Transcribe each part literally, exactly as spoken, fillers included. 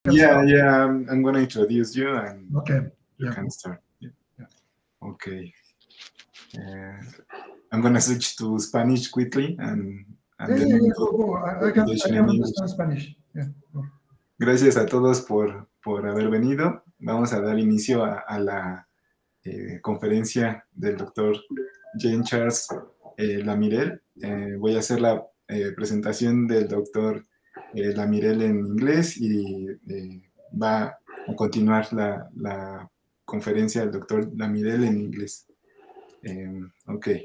Yeah, yeah, I'm, I'm going to introduce you and Okay. you Yeah. can start. Yeah. Okay. Uh, I'm going to switch to Spanish quickly and, and Yeah, then yeah, we'll yeah, do go, go. I, I can, I presentation can in English. understand Spanish. Yeah, go. Gracias a todos por, por haber venido. Vamos a dar inicio a, a la eh, conferencia del doctor Jean-Charles eh, Lamirel. Eh, voy a hacer la eh, presentación del doctor eh, Lamirel en inglés y eh, va a continuar la, la conferencia del doctor Lamirel en inglés. Um, okay.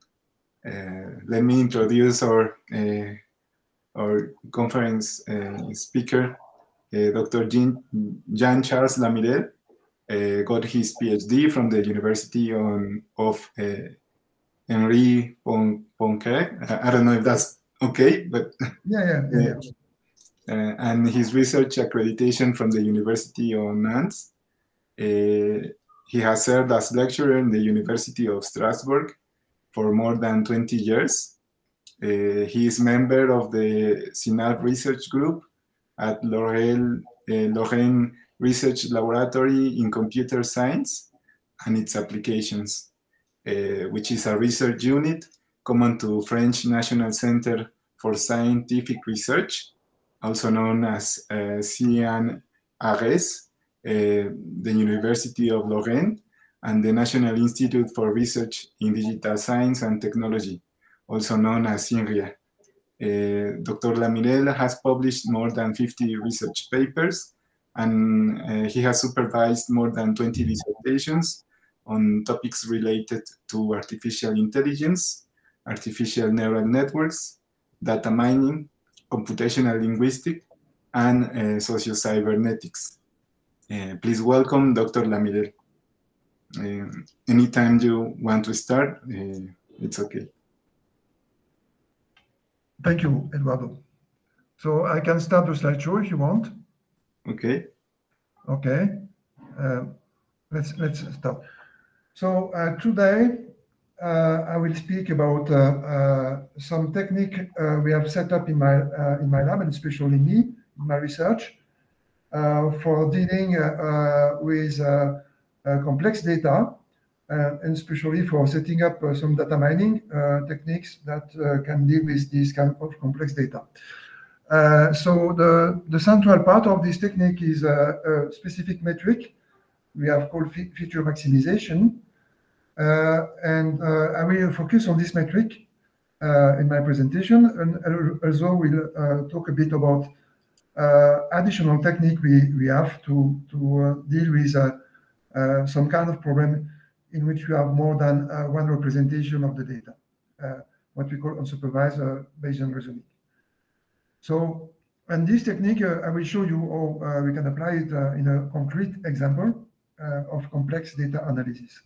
Uh, let me introduce our, uh, our conference uh, speaker, uh, Doctor Jean, Jean-Charles Lamirel. Uh, got his PhD from the University on, of uh, Henri Poincaré. I don't know if that's okay, but yeah, yeah, yeah. yeah. Uh, and his research accreditation from the University of Nantes. Uh, he has served as lecturer in the University of Strasbourg for more than twenty years. Uh, he is member of the CINALP research group at Lorraine, uh, Lorraine Research Laboratory in Computer Science and its applications, uh, which is a research unit common to French National Center for Scientific Research, also known as uh, C N R S, uh, the University of Lorraine, and the National Institute for Research in Digital Science and Technology, also known as INRIA. Uh, Doctor Lamirel has published more than fifty research papers, and uh, he has supervised more than twenty dissertations on topics related to artificial intelligence, artificial neural networks, data mining, computational linguistics, and uh, socio-cybernetics. Uh, please welcome Doctor Lamirel. Uh, anytime you want to start, uh, it's okay. Thank you, Eduardo. So I can start the slideshow if you want. Okay. Okay. Uh, let's let's start. So uh, today uh, I will speak about uh, uh, some technique uh, we have set up in my uh, in my lab, and especially me in my research uh, for dealing uh, uh, with uh, uh, complex data, uh, and especially for setting up uh, some data mining uh, techniques that uh, can deal with this kind of complex data. Uh, so the, the central part of this technique is a, a specific metric we have called fe feature maximization. Uh, and uh, I will focus on this metric uh, in my presentation, and also we'll uh, talk a bit about uh, additional technique we, we have to, to uh, deal with uh, uh, some kind of problem in which we have more than uh, one representation of the data, uh, what we call unsupervised uh, Bayesian reasoning. So, and this technique, uh, I will show you how uh, we can apply it uh, in a concrete example uh, of complex data analysis.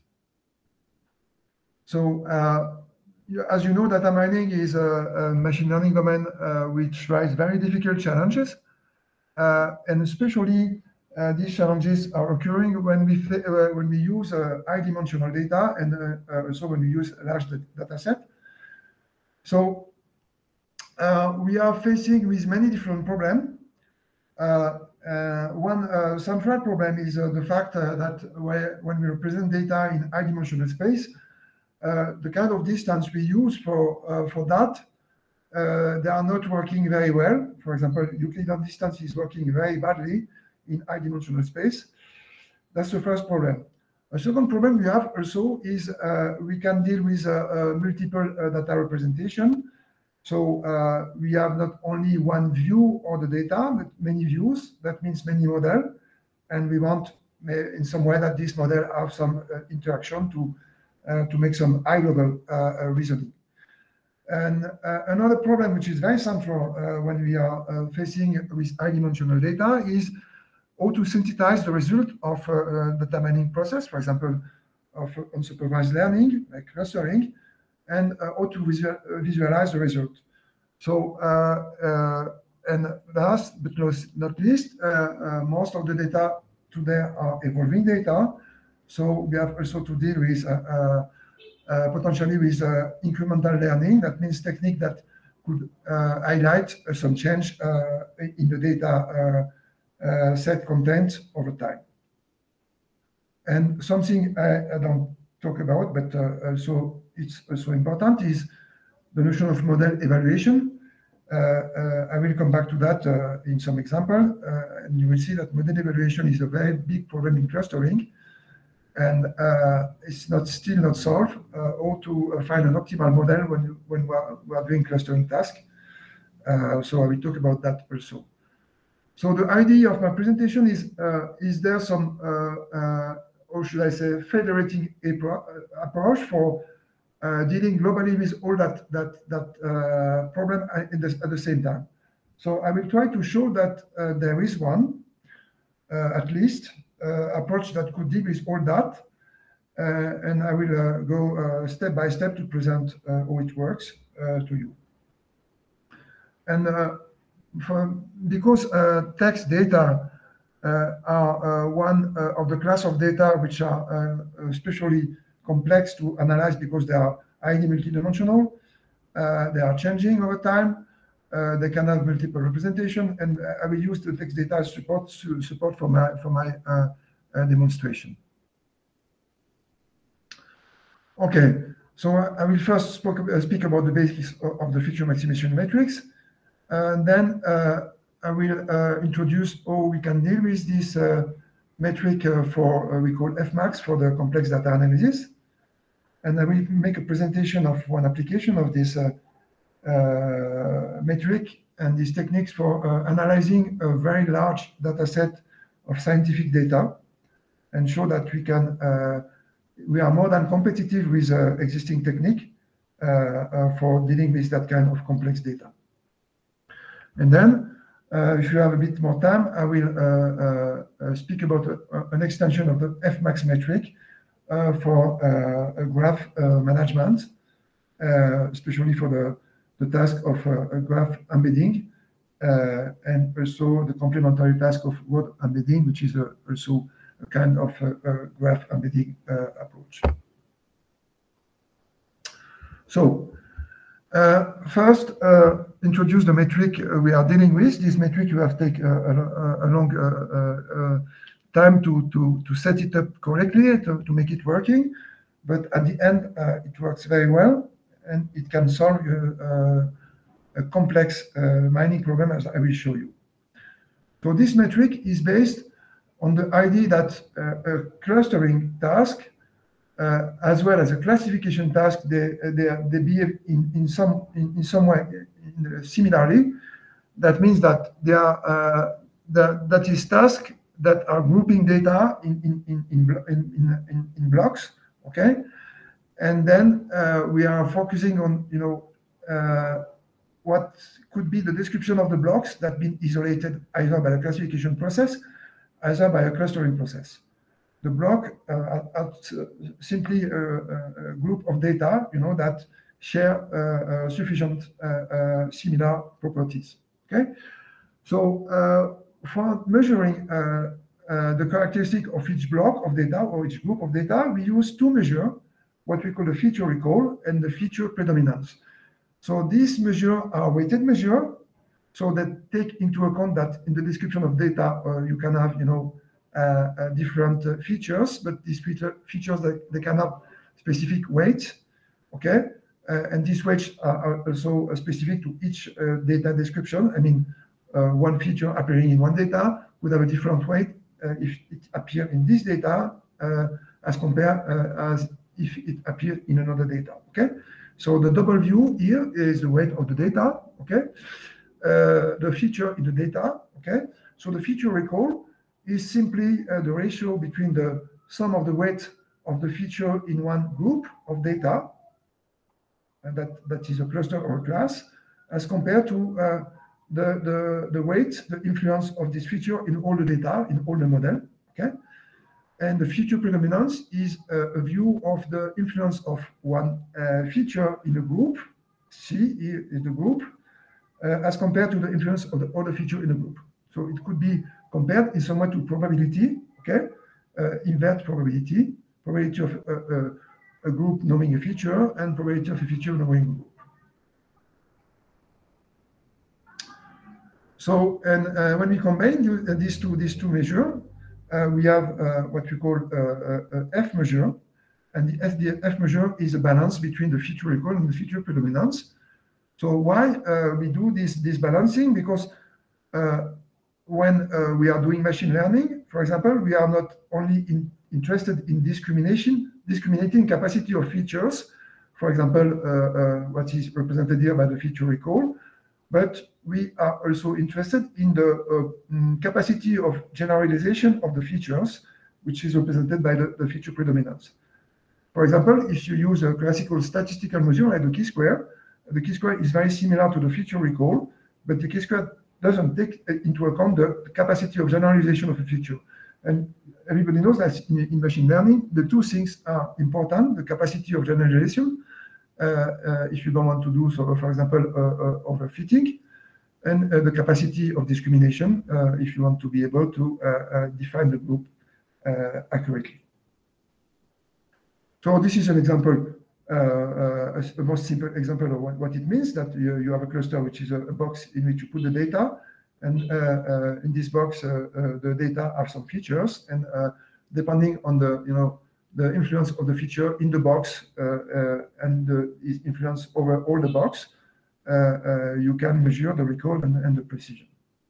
So, uh, as you know, data mining is a, a machine learning domain uh, which raise very difficult challenges, uh, and especially uh, these challenges are occurring when we uh, when we use uh, high-dimensional data, and uh, also when we use a large data set. So. Uh, we are facing with many different problems. Uh, uh, one uh, central problem is uh, the fact uh, that when we represent data in high-dimensional space, uh, the kind of distance we use for uh, for that, uh, they are not working very well. For example, Euclidean distance is working very badly in high-dimensional space. That's the first problem. A second problem we have also is uh, we can deal with uh, uh, multiple uh, data representation. So uh, we have not only one view of the data, but many views. That means many models. And we want, in some way, that this model have some uh, interaction to, uh, to make some high-level uh, reasoning. And uh, another problem, which is very central uh, when we are uh, facing with high-dimensional data, is how to synthesize the result of uh, the data mining process, for example, of unsupervised learning, like clustering, and uh, how to visual, uh, visualize the result. So, uh, uh, and last but not least, uh, uh, most of the data today are evolving data. So we have also to deal with uh, uh, uh, potentially with uh, incremental learning. That means technique that could uh, highlight uh, some change uh, in the data uh, set content over time. And something I, I don't talk about, but uh, also it's also important, is the notion of model evaluation. Uh, uh, I will come back to that uh, in some example, uh, and you will see that model evaluation is a very big problem in clustering, and uh, it's not still not solved uh, how to uh, find an optimal model when you, when we are, we are doing clustering tasks. Uh, so I will talk about that also. So the idea of my presentation is: uh, is there some, uh, uh, or should I say, federating approach for uh, dealing globally with all that that that uh, problem in the, at the same time? So I will try to show that uh, there is one, uh, at least, uh, approach that could deal with all that, uh, and I will uh, go uh, step by step to present uh, how it works uh, to you. And uh, for, because uh, text data uh, are uh, one uh, of the class of data which are uh, especially complex to analyze because they are highly multidimensional, uh, they are changing over time, uh, they can have multiple representation, and I will use the text data as support to support for my for my uh, uh, demonstration. Okay, so I will first spoke, uh, speak about the basics of, of the feature maximization matrix. And then uh, I will uh, introduce how we can deal with this uh, metric uh, for uh, we call F max for the complex data analysis. And I will make a presentation of one application of this uh, uh, metric and these techniques for uh, analyzing a very large data set of scientific data, and show that we can uh, we are more than competitive with uh, existing technique uh, uh, for dealing with that kind of complex data. And then, uh, if you have a bit more time, I will uh, uh, speak about uh, an extension of the F max metric uh, for uh, a graph uh, management, uh, especially for the, the task of uh, a graph embedding, uh, and also the complementary task of word embedding, which is a, also a kind of uh, a graph embedding uh, approach. So, Uh, first, uh, introduce the metric we are dealing with. This metric you have taken a, a, a long uh, uh, time to, to, to set it up correctly, to, to make it working. But at the end, uh, it works very well, and it can solve uh, a complex uh, mining problem, as I will show you. So this metric is based on the idea that uh, a clustering task Uh, as well as a classification task, they they, they behave in in some in, in some way in, uh, similarly. That means that they are uh, the, that is tasks that are grouping data in in in in in, in, in blocks, okay, and then uh, we are focusing on you know uh, what could be the description of the blocks that been isolated either by a classification process, either by a clustering process. The block uh, are, are simply a, a group of data, you know, that share uh, uh, sufficient uh, uh, similar properties. Okay, so uh, for measuring uh, uh, the characteristic of each block of data or each group of data, we use two measures, what we call the feature recall and the feature predominance. So these measures are weighted measures, so that take into account that in the description of data uh, you can have, you know. Uh, uh, different uh, features, but these feature, features that they can have specific weights, okay, uh, and these weights are, are also specific to each uh, data description. I mean, uh, one feature appearing in one data would have a different weight uh, if it appeared in this data uh, as compared uh, as if it appeared in another data. Okay, so the double view here is the weight of the data. Okay, uh, the feature in the data. Okay, so the feature recall is simply uh, the ratio between the sum of the weight of the feature in one group of data, and that, that is a cluster or a class, as compared to uh, the, the, the weight, the influence of this feature in all the data, in all the model, okay? And the feature predominance is uh, a view of the influence of one uh, feature in a group, C here is the group, uh, as compared to the influence of the other feature in a group. So it could be compared in some way to probability, okay? Uh, invert probability, probability of uh, uh, a group knowing a feature and probability of a feature knowing a group. So, and uh, when we combine you, uh, these two these two measures, uh, we have uh, what we call uh, a F measure, and the F, the F measure is a balance between the feature recall and the feature predominance. So why uh, we do this this balancing? Because uh, when uh, we are doing machine learning, for example, we are not only in, interested in discrimination, discriminating capacity of features, for example, uh, uh, what is represented here by the feature recall, but we are also interested in the uh, mm, capacity of generalization of the features, which is represented by the, the feature predominance. For example, if you use a classical statistical measure like the chi-square, the chi-square is very similar to the feature recall, but the chi-square doesn't take into account the capacity of generalization of a feature. And everybody knows that in, in machine learning, the two things are important: the capacity of generalization, uh, uh, if you don't want to do so, for example, uh, uh, overfitting, and uh, the capacity of discrimination, uh, if you want to be able to uh, uh, define the group uh, accurately. So this is an example, uh, uh, a, a most simple example of what, what it means, that you, you have a cluster which is a, a box in which you put the data, and uh, uh, in this box, uh, uh, the data have some features, and uh, depending on the, you know, the influence of the feature in the box uh, uh, and the influence over all the box, uh, uh, you can measure the recall and, and the precision.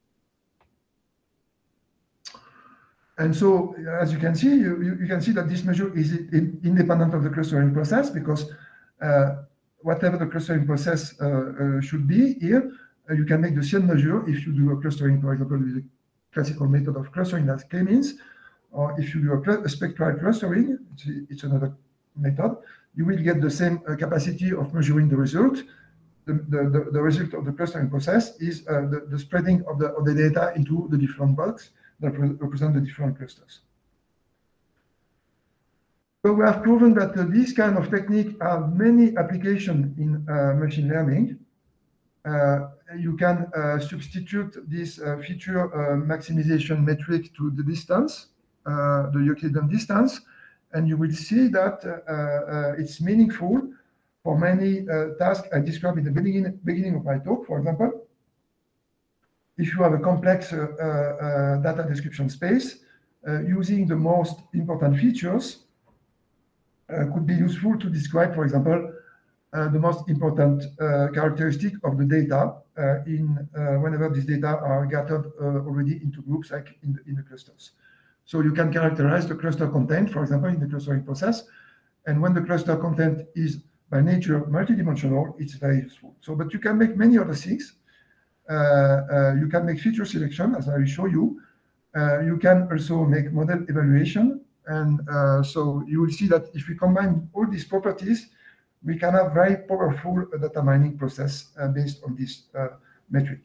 And so, as you can see, you, you, you can see that this measure is in, independent of the clustering process, because uh, whatever the clustering process uh, uh, should be here, uh, you can make the same measure if you do a clustering, for example, with the classical method of clustering that K-means, or if you do a, a spectral clustering, it's, it's another method, you will get the same uh, capacity of measuring the result. The, the, the, the result of the clustering process is uh, the, the spreading of the, of the data into the different blocks that represent the different clusters. So we have proven that uh, this kind of technique have many applications in uh, machine learning. Uh, you can uh, substitute this uh, feature uh, maximization metric to the distance, uh, the Euclidean distance, and you will see that uh, uh, it's meaningful for many uh, tasks I described in the beginning, beginning of my talk. For example, if you have a complex uh, uh, data description space, uh, using the most important features uh, could be useful to describe, for example, uh, the most important uh, characteristic of the data uh, in uh, whenever these data are gathered uh, already into groups, like in the, in the clusters. So you can characterize the cluster content, for example, in the clustering process. And when the cluster content is by nature multidimensional, it's very useful. So, but you can make many other things. Uh, uh, you can make feature selection, as I will show you. Uh, you can also make model evaluation. And uh, so you will see that if we combine all these properties, we can have very powerful data mining process uh, based on this uh, metric.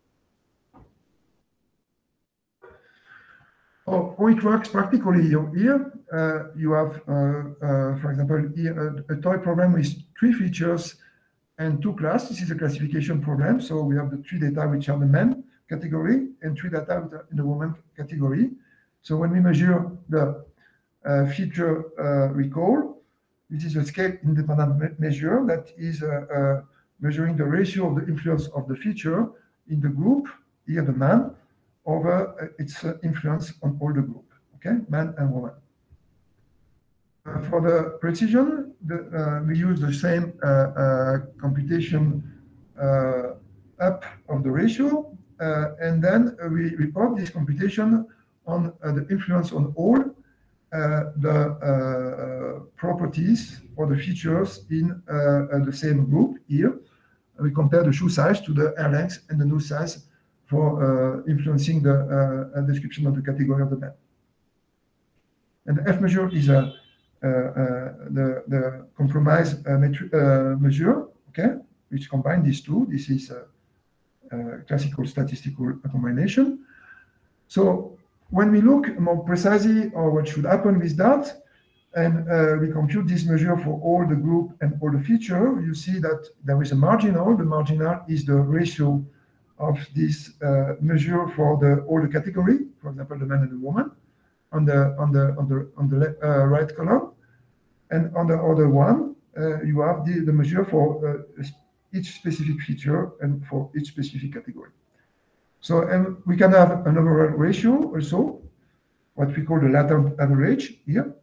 Oh, how it works practically here, uh, you have, uh, uh, for example, here a, a toy program with three features and two classes. This is a classification problem. So we have the three data which are the men category and three data which are in the woman category. So when we measure the uh, feature uh, recall, this is a scale independent me measure that is uh, uh, measuring the ratio of the influence of the feature in the group, here the man, over uh, its uh, influence on all the group, okay, man and woman. Uh, for the precision, the, uh, we use the same uh, uh, computation uh, up of the ratio, uh, and then uh, we report this computation on uh, the influence on all uh, the uh, properties or the features in uh, uh, the same group here. We compare the shoe size to the hair length and the nose size for uh, influencing the uh, description of the category of the man. And the F measure is a Uh, uh, the, the compromise uh, uh, measure, okay, which combine these two. This is a, a classical statistical combination. So when we look more precisely or what should happen with that, and uh, we compute this measure for all the group and all the feature, you see that there is a marginal. The marginal is the ratio of this uh, measure for the all the category, for example, the man and the woman, on the on the on the on the uh, right column, and on the other one uh, you have the, the measure for uh, each specific feature and for each specific category. So and we can have an overall ratio also, what we call the latent average here.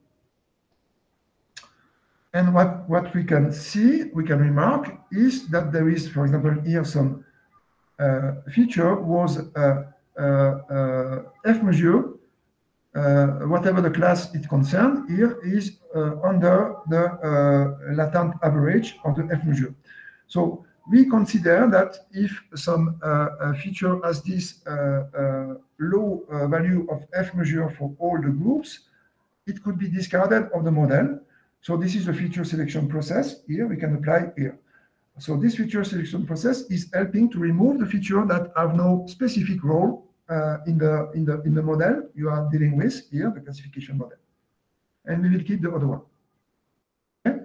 And what, what we can see, we can remark, is that there is, for example, here some uh, feature was uh, uh, uh, F measure, uh, whatever the class is concerned, here is uh, under the uh, latent average of the F measure. So we consider that if some uh, feature has this uh, uh, low uh, value of F measure for all the groups, it could be discarded of the model. So this is a feature selection process. Here we can apply here. So this feature selection process is helping to remove the feature that have no specific role uh, in the in the in the model you are dealing with here, the classification model, and we will keep the other one. Okay?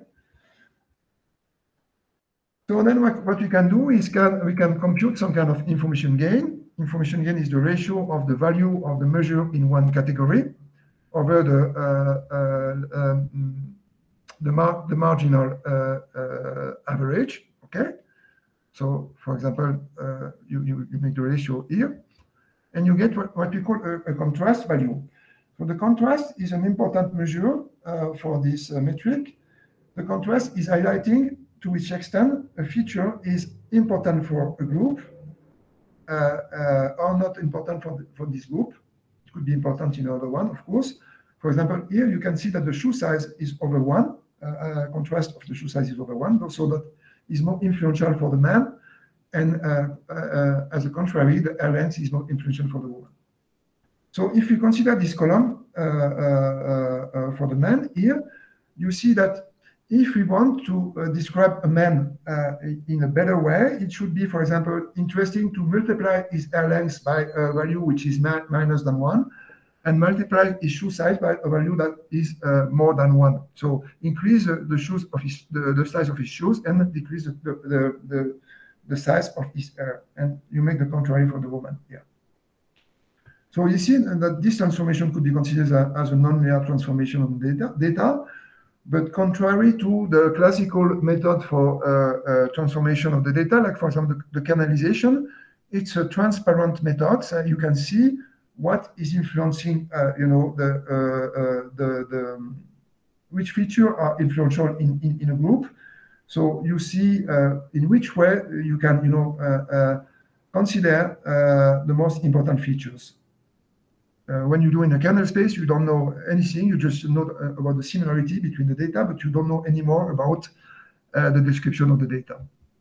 So then what, what we can do is can we can compute some kind of information gain. Information gain is the ratio of the value of the measure in one category over the uh, uh, um, the, mar the marginal uh, uh, average. Okay, so for example, uh, you, you, you make the ratio here, and you get what, what we call a, a contrast value. So the contrast is an important measure uh, for this uh, metric. The contrast is highlighting to which extent a feature is important for a group uh, uh, or not important for, the, for this group. It could be important in another one, of course. For example, here you can see that the shoe size is over one. Uh, uh, contrast of the shoe size is over one, so that is more influential for the man, and uh, uh, as a contrary, the hair length is more influential for the woman. So if you consider this column uh, uh, uh, for the man here, you see that if we want to uh, describe a man uh, in a better way, it should be, for example, interesting to multiply his hair length by a value which is minus than one, and multiply his shoe size by a value that is uh, more than one. So increase uh, the shoes of his, the, the size of his shoes, and decrease the, the, the, the size of his hair. And you make the contrary for the woman here. So you see that this transformation could be considered as a non-linear transformation of data, data, but contrary to the classical method for uh, uh, transformation of the data, like for example, the, the kernelization, it's a transparent method. So you can see what is influencing, uh, you know, the, uh, uh, the, the um, which feature are influential in, in, in a group. So you see uh, in which way you can, you know, uh, uh, consider uh, the most important features. Uh, when you do in a kernel space, you don't know anything. You just know uh, about the similarity between the data, but you don't know any more about uh, the description of the data.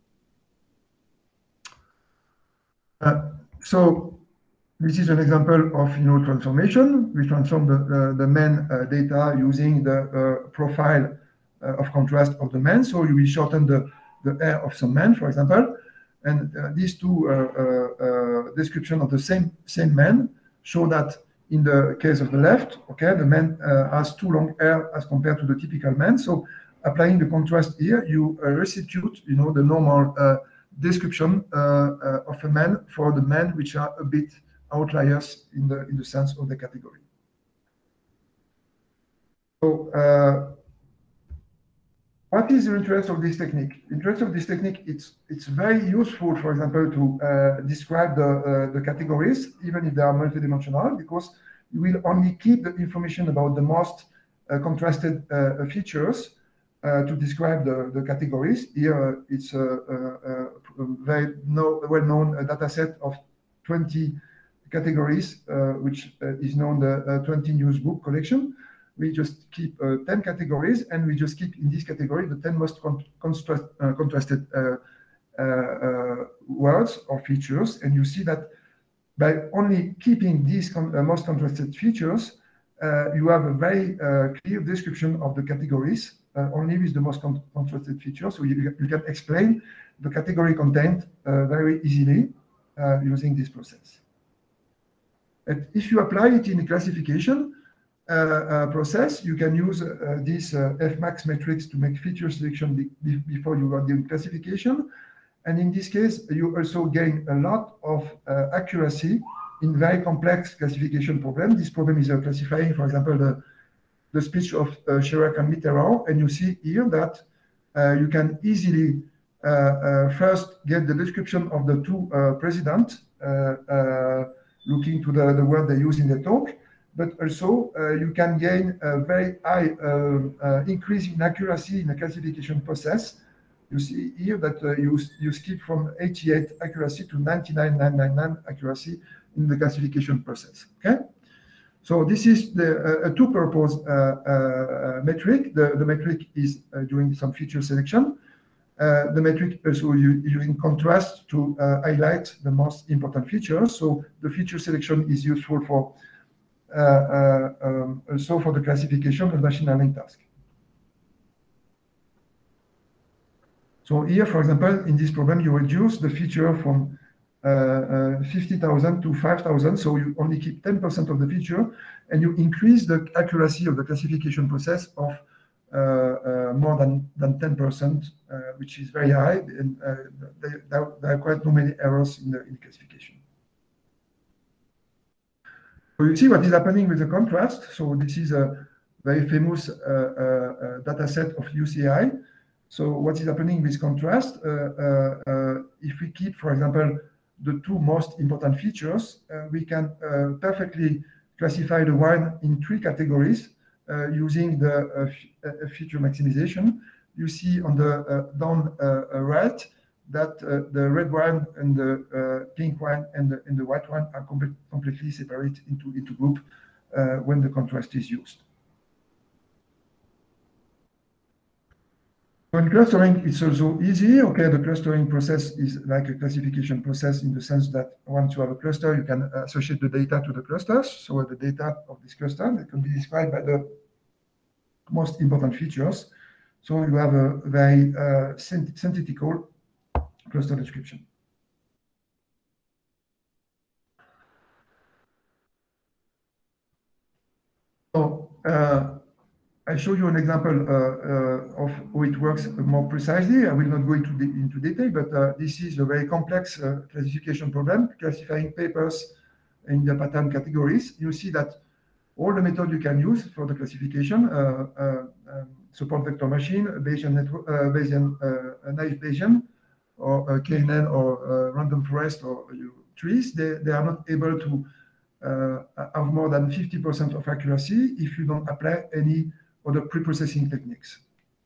Uh, so. This is an example of, you know, transformation. We transform the, uh, the men uh, data using the uh, profile uh, of contrast of the men. So you will shorten the, the hair of some men, for example. And uh, these two uh, uh, uh, descriptions of the same, same man show that in the case of the left, okay, the man uh, has too long hair as compared to the typical man. So applying the contrast here, you uh, restitute, you know, the normal uh, description uh, uh, of a man for the men which are a bit outliers in the in the sense of the category. So, uh, what is the interest of this technique? The interest of this technique, it's it's very useful, for example, to uh, describe the uh, the categories, even if they are multidimensional, because you will only keep the information about the most uh, contrasted uh, features uh, to describe the the categories. Here, uh, it's a, a, a very no, well-known data set of twenty categories, uh, which uh, is known the uh, twenty news book collection. We just keep uh, ten categories, and we just keep in this category the ten most con contrast, uh, contrasted uh, uh, uh, words or features. And you see that by only keeping these con uh, most contrasted features, uh, you have a very uh, clear description of the categories, uh, only with the most con contrasted features. So you, you can explain the category content uh, very easily uh, using this process. And if you apply it in a classification uh, uh, process, you can use uh, this uh, F max matrix to make feature selection be be before you are doing classification. And in this case, you also gain a lot of uh, accuracy in very complex classification problems. This problem is uh, classifying, for example, the, the speech of uh, Chirac and Mitterrand. And you see here that uh, you can easily uh, uh, first get the description of the two uh, presidents uh, looking to the, the word they use in the talk, but also uh, you can gain a very high uh, uh, increase in accuracy in the classification process. You see here that uh, you, you skip from eighty-eight accuracy to ninety-nine thousand nine hundred ninety-nine accuracy in the classification process, okay? So this is the uh, a two-purpose uh, uh, metric. The, the metric is uh, doing some feature selection. Uh, the metric also using contrast to uh, highlight the most important features. So the feature selection is useful for uh, uh, um, also for the classification and machine learning task. So here, for example, in this problem, you reduce the feature from uh, uh, fifty thousand to five thousand. So you only keep ten percent of the feature, and you increase the accuracy of the classification process of uh, uh, more than, than ten percent, uh, which is very high. And uh, there, there are quite no many errors in the, in the classification. So you see what is happening with the contrast. So this is a very famous uh, uh, data set of U C I. So what is happening with contrast? Uh, uh, uh, if we keep, for example, the two most important features, uh, we can uh, perfectly classify the wine in three categories uh, using the uh, uh, feature maximization. You see on the uh, down uh, right that uh, the red wine and the uh, pink wine and the, and the white wine are com completely separate into, into group uh, when the contrast is used. In clustering, it's also easy. Okay, the clustering process is like a classification process in the sense that once you have a cluster, you can associate the data to the clusters. So the data of this cluster that can be described by the most important features. So you have a very uh, synthetical cluster description. So uh, I show you an example uh, uh, of how it works more precisely. I will not go into, the, into detail, but uh, this is a very complex uh, classification problem, classifying papers in the pattern categories. You see that all the methods you can use for the classification, uh, uh, um, support vector machine, Bayesian network, uh, Bayesian, uh, naive Bayesian, or uh, K N N, or uh, random forest, or uh, trees, they, they are not able to uh, have more than fifty percent of accuracy if you don't apply any other pre-processing techniques.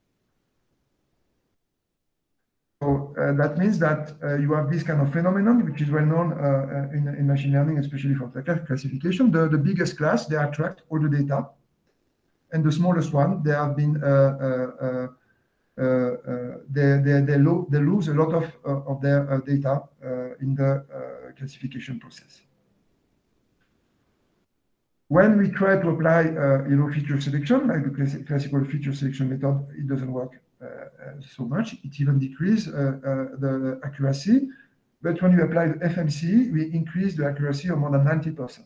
So uh, that means that uh, you have this kind of phenomenon, which is well known uh, in, in machine learning, especially for the classification. The, the biggest class, they attract all the data. And the smallest one, they have been, uh, uh, uh, uh, they, they, they, lo they lose a lot of, uh, of their uh, data uh, in the uh, classification process. When we try to apply, uh, you know, feature selection, like the classical feature selection method, it doesn't work uh, uh, so much. It even decreases uh, uh, the accuracy. But when you apply the F M C, we increase the accuracy of more than ninety percent.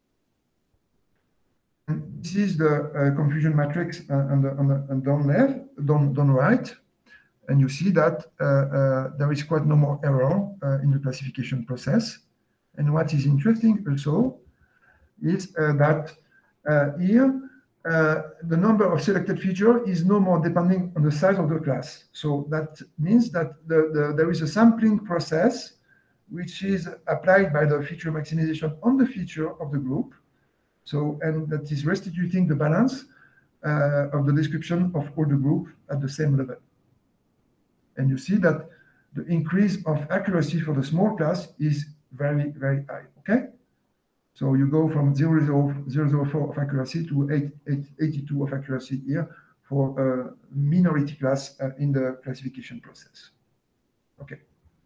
And this is the uh, confusion matrix uh, on the, on the on down left, down, down right. And you see that uh, uh, there is quite no more error uh, in the classification process. And what is interesting also is uh, that uh, here uh, the number of selected features is no more depending on the size of the class. So that means that the, the, there is a sampling process which is applied by the feature maximization on the feature of the group. So, and that is restituting the balance uh, of the description of all the group at the same level. And you see that the increase of accuracy for the small class is very, very high, okay? So you go from zero point zero zero four of accuracy to eight, eight, eighty-two of accuracy here for a minority class uh, in the classification process. Okay.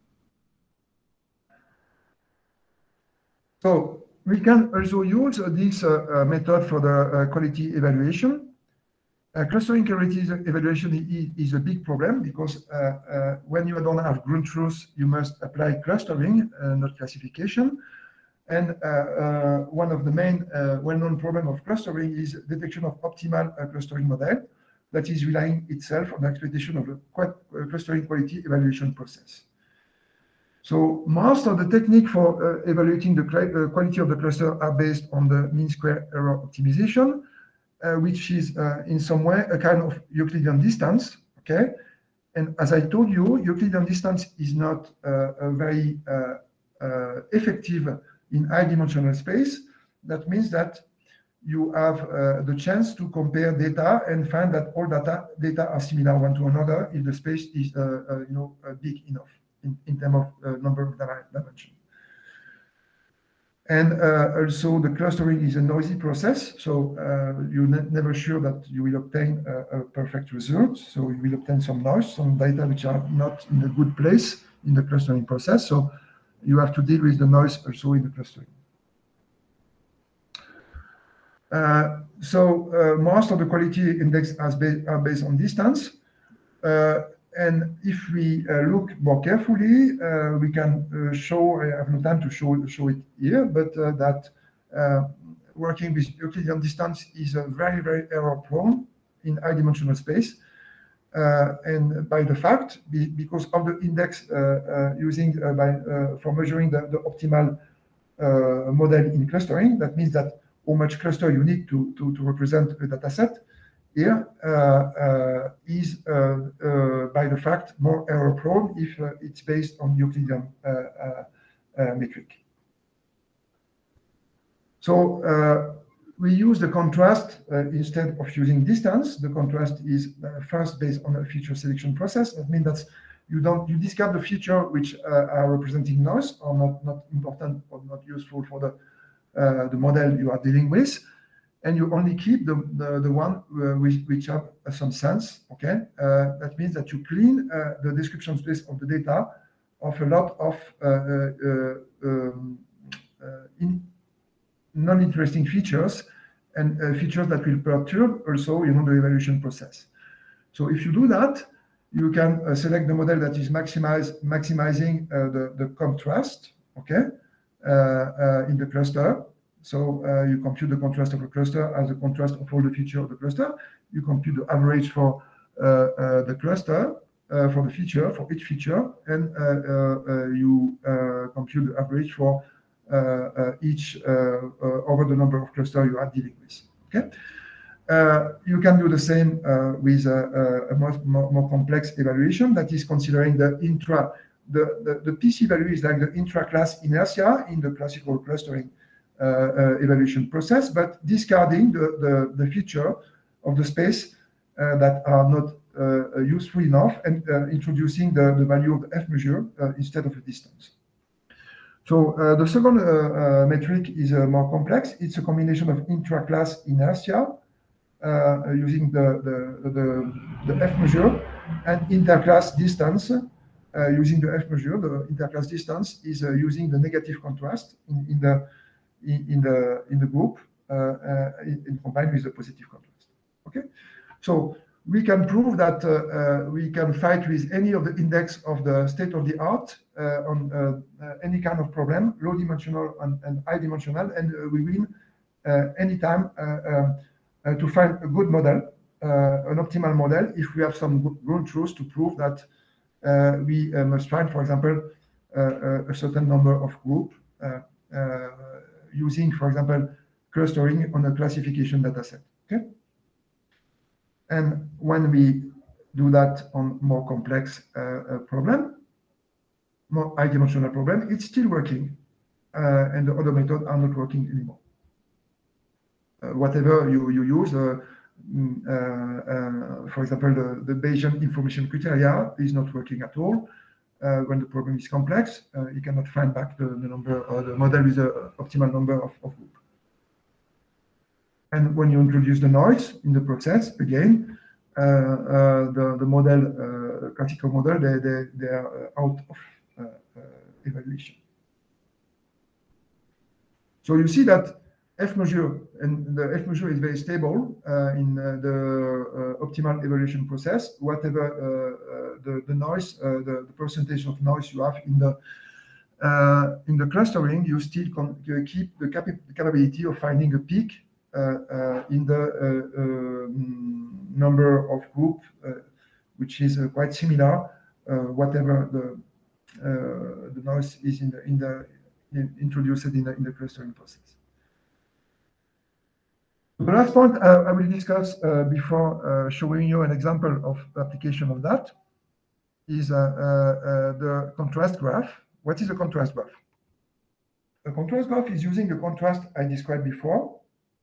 So we can also use uh, this uh, uh, method for the uh, quality evaluation. Uh, clustering quality evaluation is, is a big problem because uh, uh, when you don't have ground truth, you must apply clustering, uh, not classification. And uh, uh, one of the main uh, well-known problems of clustering is detection of optimal uh, clustering model that is relying itself on the expectation of a quite, uh, clustering quality evaluation process. So most of the technique for uh, evaluating the uh, quality of the cluster are based on the mean square error optimization, uh, which is uh, in some way a kind of Euclidean distance, okay? And as I told you, Euclidean distance is not uh, a very uh, uh, effective in high-dimensional space. That means that you have uh, the chance to compare data and find that all data data are similar one to another if the space is uh, uh, you know uh, big enough in, in terms of uh, number of dimensions. And uh, also the clustering is a noisy process, so uh, you're ne never sure that you will obtain a, a perfect result. So you will obtain some noise, some data which are not in a good place in the clustering process. So you have to deal with the noise also in the clustering. Uh, so uh, most of the quality index are, ba are based on distance. Uh, and if we uh, look more carefully, uh, we can uh, show, I have no time to show, show it here, but uh, that uh, working with Euclidean distance is uh, very, very error prone in high dimensional space. Uh, and by the fact, be, because of the index uh, uh, using uh, by, uh, for measuring the, the optimal uh, model in clustering, that means that how much cluster you need to, to, to represent a data set here uh, uh, is uh, uh, by the fact more error prone if uh, it's based on Euclidean uh, uh, uh, metric. So uh, we use the contrast uh, instead of using distance. The contrast is uh, first based on a feature selection process. That means that you don't you discard the feature which uh, are representing noise or not not important or not useful for the uh, the model you are dealing with, and you only keep the the, the one uh, which which have uh, some sense. Okay, uh, that means that you clean uh, the description space of the data of a lot of uh, uh, um, uh, in non-interesting features and uh, features that will perturb also you know the evaluation process. So if you do that, you can uh, select the model that is maximize, maximizing uh, the, the contrast, okay, uh, uh, in the cluster. So uh, you compute the contrast of a cluster as a contrast of all the features of the cluster. You compute the average for uh, uh, the cluster, uh, for the feature, for each feature, and uh, uh, uh, you uh, compute the average for uh, uh, each uh, uh, over the number of clusters you are dealing with, okay? Uh, you can do the same uh, with a, a more, more, more complex evaluation that is considering the intra, the, the, the P C value is like the intra-class inertia in the classical clustering uh, uh, evaluation process, but discarding the, the, the feature of the space uh, that are not uh, useful enough and uh, introducing the, the value of the F measure uh, instead of a distance. So uh, the second uh, uh, metric is uh, more complex. It's a combination of intra-class inertia Uh, using the, the, the, the F measure and interclass distance uh, using the F measure. The interclass distance is uh, using the negative contrast in, in the in, in the in the group uh, uh, in, in combined with the positive contrast. Okay, so we can prove that uh, uh, we can fight with any of the index of the state of the art uh, on uh, uh, any kind of problem, low dimensional and, and high dimensional, and uh, we win uh, anytime. Uh, um, Uh, to find a good model, uh, an optimal model, if we have some ground truth to prove that uh, we uh, must find, for example, uh, a certain number of groups uh, uh, using, for example, clustering on a classification data set. Okay, and when we do that on more complex uh, uh, problem, more high-dimensional problem, it's still working, uh, and the other methods are not working anymore. Uh, whatever you, you use, uh, uh, uh, for example, the, the Bayesian information criteria is not working at all. Uh, when the problem is complex, uh, you cannot find back the, the number or the model with the optimal number of, of groups. And when you introduce the noise in the process, again, uh, uh, the, the model, uh, classical model, they, they, they are out of uh, uh, evaluation. So you see that F measure, and the F measure is very stable uh, in uh, the uh, optimal evaluation process. Whatever uh, uh, the, the noise, uh, the, the percentage of noise you have in the uh, in the clustering, you still can keep the, cap the capability of finding a peak uh, uh, in the uh, uh, number of group, uh, which is uh, quite similar, uh, whatever the uh, the noise is in the in the in, introduced in the in the clustering process. The last point uh, I will discuss uh, before uh, showing you an example of application of that is uh, uh, uh, the contrast graph. What is a contrast graph? a contrast graph is using the contrast I described before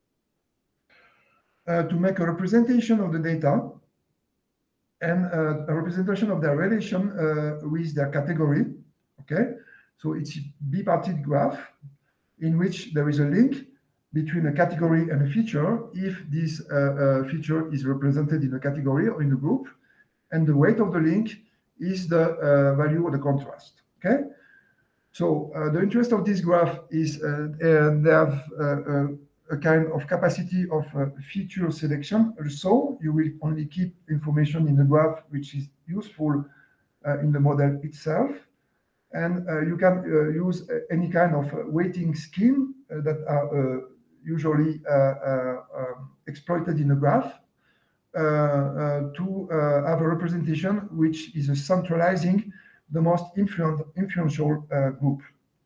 uh, to make a representation of the data and uh, a representation of their relation uh, with their category. Okay, so it's a bipartite graph in which there is a link between a category and a feature if this uh, uh, feature is represented in a category or in a group, and the weight of the link is the uh, value of the contrast. Okay, so uh, the interest of this graph is uh, they have uh, uh, a kind of capacity of uh, feature selection. Also, you will only keep information in the graph which is useful uh, in the model itself. And uh, you can uh, use any kind of uh, weighting scheme uh, that are uh, usually uh, uh, um, exploited in a graph uh, uh, to uh, have a representation which is uh, centralizing the most influ influential uh, group.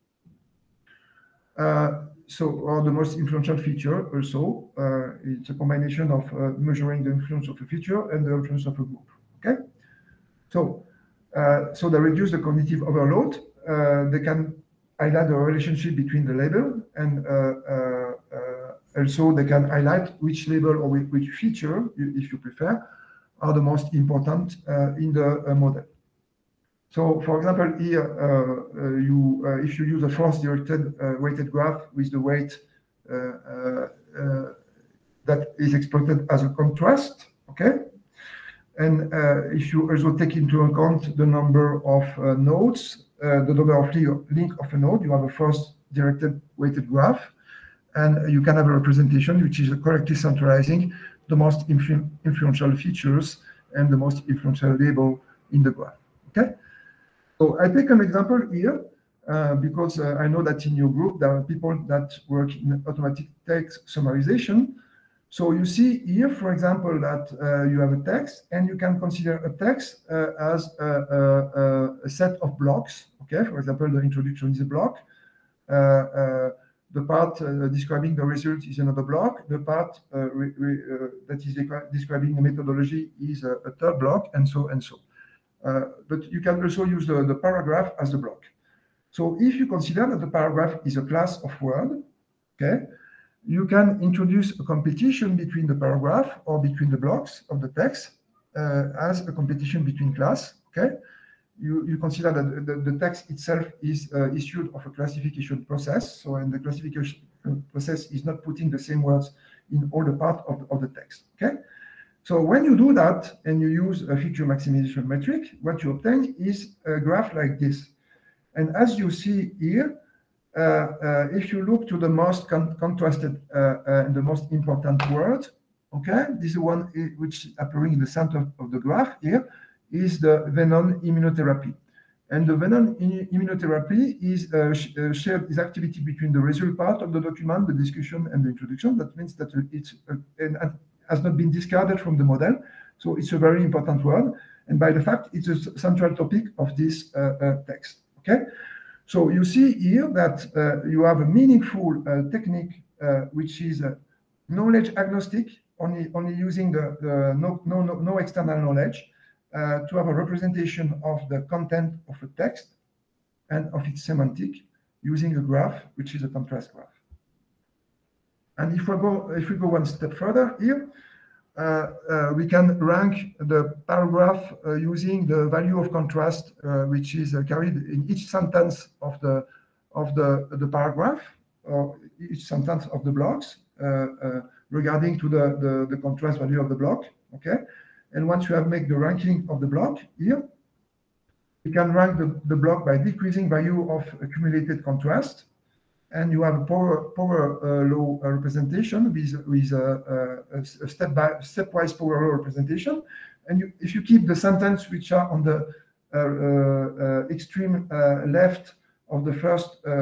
Uh, so, or the most influential feature also. Uh, it's a combination of uh, measuring the influence of a feature and the influence of a group. Okay? So, Uh, so they reduce the cognitive overload. Uh, they can highlight the relationship between the label, and uh, uh, uh, also they can highlight which label or which feature, if you prefer, are the most important uh, in the uh, model. So, for example, here uh, uh, you, uh, if you use a force-directed uh, weighted graph with the weight uh, uh, uh, that is exploited as a contrast, okay. And uh, if you also take into account the number of uh, nodes, uh, the number of link of a node, you have a first directed weighted graph, and you can have a representation which is correctly centralizing the most influ influential features and the most influential label in the graph. Okay. So I take an example here uh, because uh, I know that in your group there are people that work in automatic text summarization. So you see here, for example, that uh, you have a text, and you can consider a text uh, as a, a, a set of blocks. Okay, for example, the introduction is a block. Uh, uh, the part uh, describing the result is another block. The part uh, re, re, uh, that is describing the methodology is a, a third block, and so and so. Uh, but you can also use the, the paragraph as a block. So if you consider that the paragraph is a class of word, okay, you can introduce a competition between the paragraph or between the blocks of the text uh, as a competition between class. Okay, you, you consider that the, the text itself is uh, issued of a classification process. So, and the classification process is not putting the same words in all the part of, of the text. Okay, so when you do that and you use a feature maximization metric, what you obtain is a graph like this. And as you see here, Uh, uh, if you look to the most con contrasted uh, uh, and the most important word, okay, this is one which is appearing in the center of the graph here, is the Venon immunotherapy. And the Venon immunotherapy is uh, sh uh, shared this activity between the result part of the document, the discussion, and the introduction. That means that it's uh, and, and has not been discarded from the model. So it's a very important word. And by the fact, it's a central topic of this uh, uh, text. Okay. So you see here that uh, you have a meaningful uh, technique uh, which is uh, knowledge agnostic, only only using the, the no, no, no, no external knowledge uh, to have a representation of the content of a text and of its semantic using a graph which is a contrast graph. And if we go if we go one step further here, uh, uh, we can rank the paragraph uh, using the value of contrast uh, which is uh, carried in each sentence of the of the the paragraph or each sentence of the blocks uh, uh, regarding to the, the the contrast value of the block. Okay, and once you have made the ranking of the block here, you can rank the, the block by decreasing value of accumulated contrast. And you have a power, power uh, law uh, representation with, with uh, uh, a step by stepwise power law representation. And you, if you keep the sentence which are on the uh, uh, extreme uh, left of the first uh,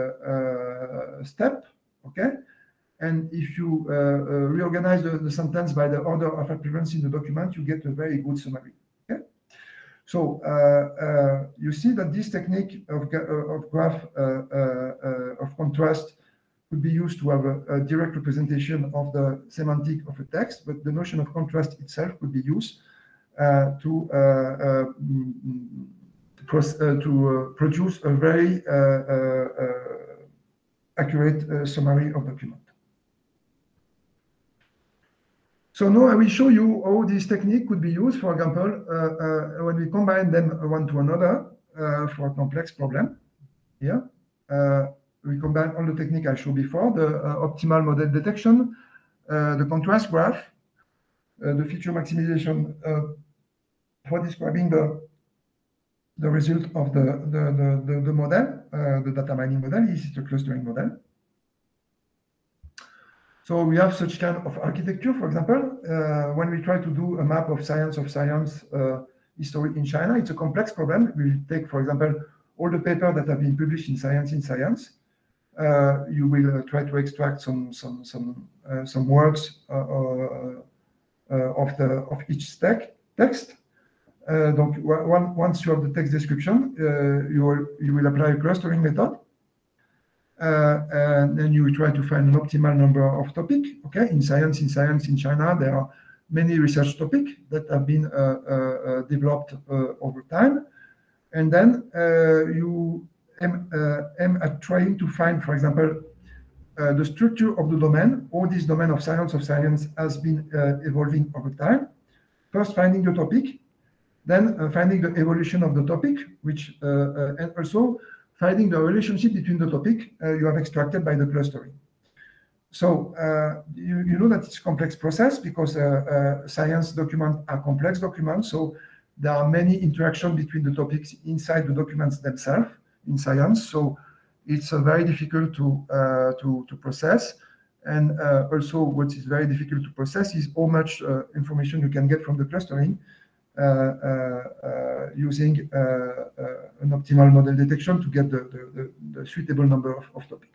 uh, step, okay, and if you uh, uh, reorganize the, the sentence by the order of appearance in the document, you get a very good summary. Okay, so uh, uh, you see that this technique of, uh, of graph uh, uh, of contrast could be used to have a, a direct representation of the semantic of a text, but the notion of contrast itself could be used uh, to uh, uh, uh, to uh, produce a very uh, uh, accurate uh, summary of document. So now I will show you how this technique could be used, for example, uh, uh, when we combine them one to another uh, for a complex problem. Here, uh, we combine all the technique I showed before, the uh, optimal model detection, uh, the contrast graph, uh, the feature maximization uh, for describing the, the result of the, the, the, the, the model, uh, the data mining model. This is the clustering model. So we have such kind of architecture, for example, uh, when we try to do a map of science of science uh, history in China, it's a complex problem. We will take, for example, all the papers that have been published in Science in Science. Uh, you will uh, try to extract some some some uh, some words uh, uh, uh, of the of each stack text. Uh, donc, one, once you have the text description, uh, you will you will apply a clustering method. Uh, and then you will try to find an optimal number of topics. Okay, in science, in science in China, there are many research topics that have been uh, uh, developed uh, over time, and then uh, you aim, uh, aim at trying to find, for example, uh, the structure of the domain, or this domain of science of science has been uh, evolving over time. First, finding the topic, then uh, finding the evolution of the topic, which uh, uh, and also finding the relationship between the topic uh, you have extracted by the clustering. So uh, you, you know that it's a complex process because uh, uh, science documents are complex documents. So there are many interactions between the topics inside the documents themselves in science. So it's uh, very difficult to, uh, to, to process. And uh, also what is very difficult to process is how much uh, information you can get from the clustering Uh, uh, uh, using uh, uh, an optimal model detection to get the, the, the, the suitable number of, of topics.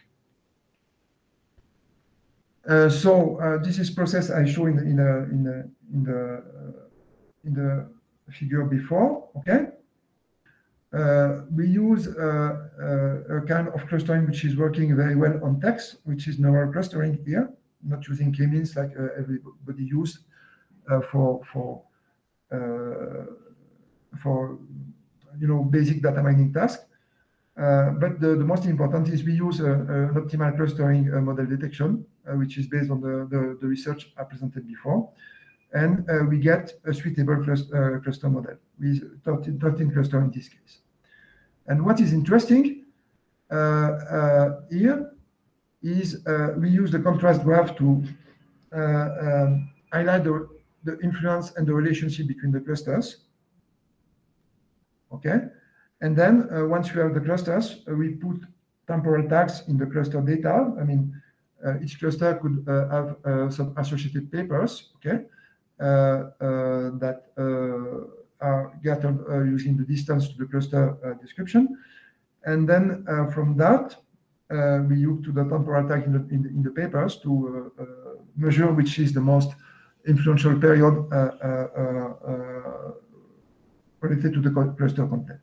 Uh, so uh, this is process I show in the, in the, in the, in the, uh, in the figure before. Okay. Uh, we use uh, uh, a kind of clustering which is working very well on text, which is neural clustering here, not using k-means like uh, everybody used uh, for for. Uh, for you know basic data mining task, uh, but the, the most important is we use a, a, an optimal clustering uh, model detection, uh, which is based on the, the, the research I presented before, and uh, we get a suitable cluster, uh, cluster model with thirteen, thirteen cluster in this case. And what is interesting uh, uh, here is uh, we use the contrast graph to uh, um, highlight the the influence and the relationship between the clusters. Okay, and then uh, once we have the clusters, uh, we put temporal tags in the cluster data. I mean, uh, each cluster could uh, have uh, some associated papers, okay, uh, uh, that uh, are gathered uh, using the distance to the cluster uh, description. And then uh, from that, uh, we look to the temporal tag in the, in the, in the papers to uh, uh, measure which is the most influential period uh, uh, uh, related to the cluster content.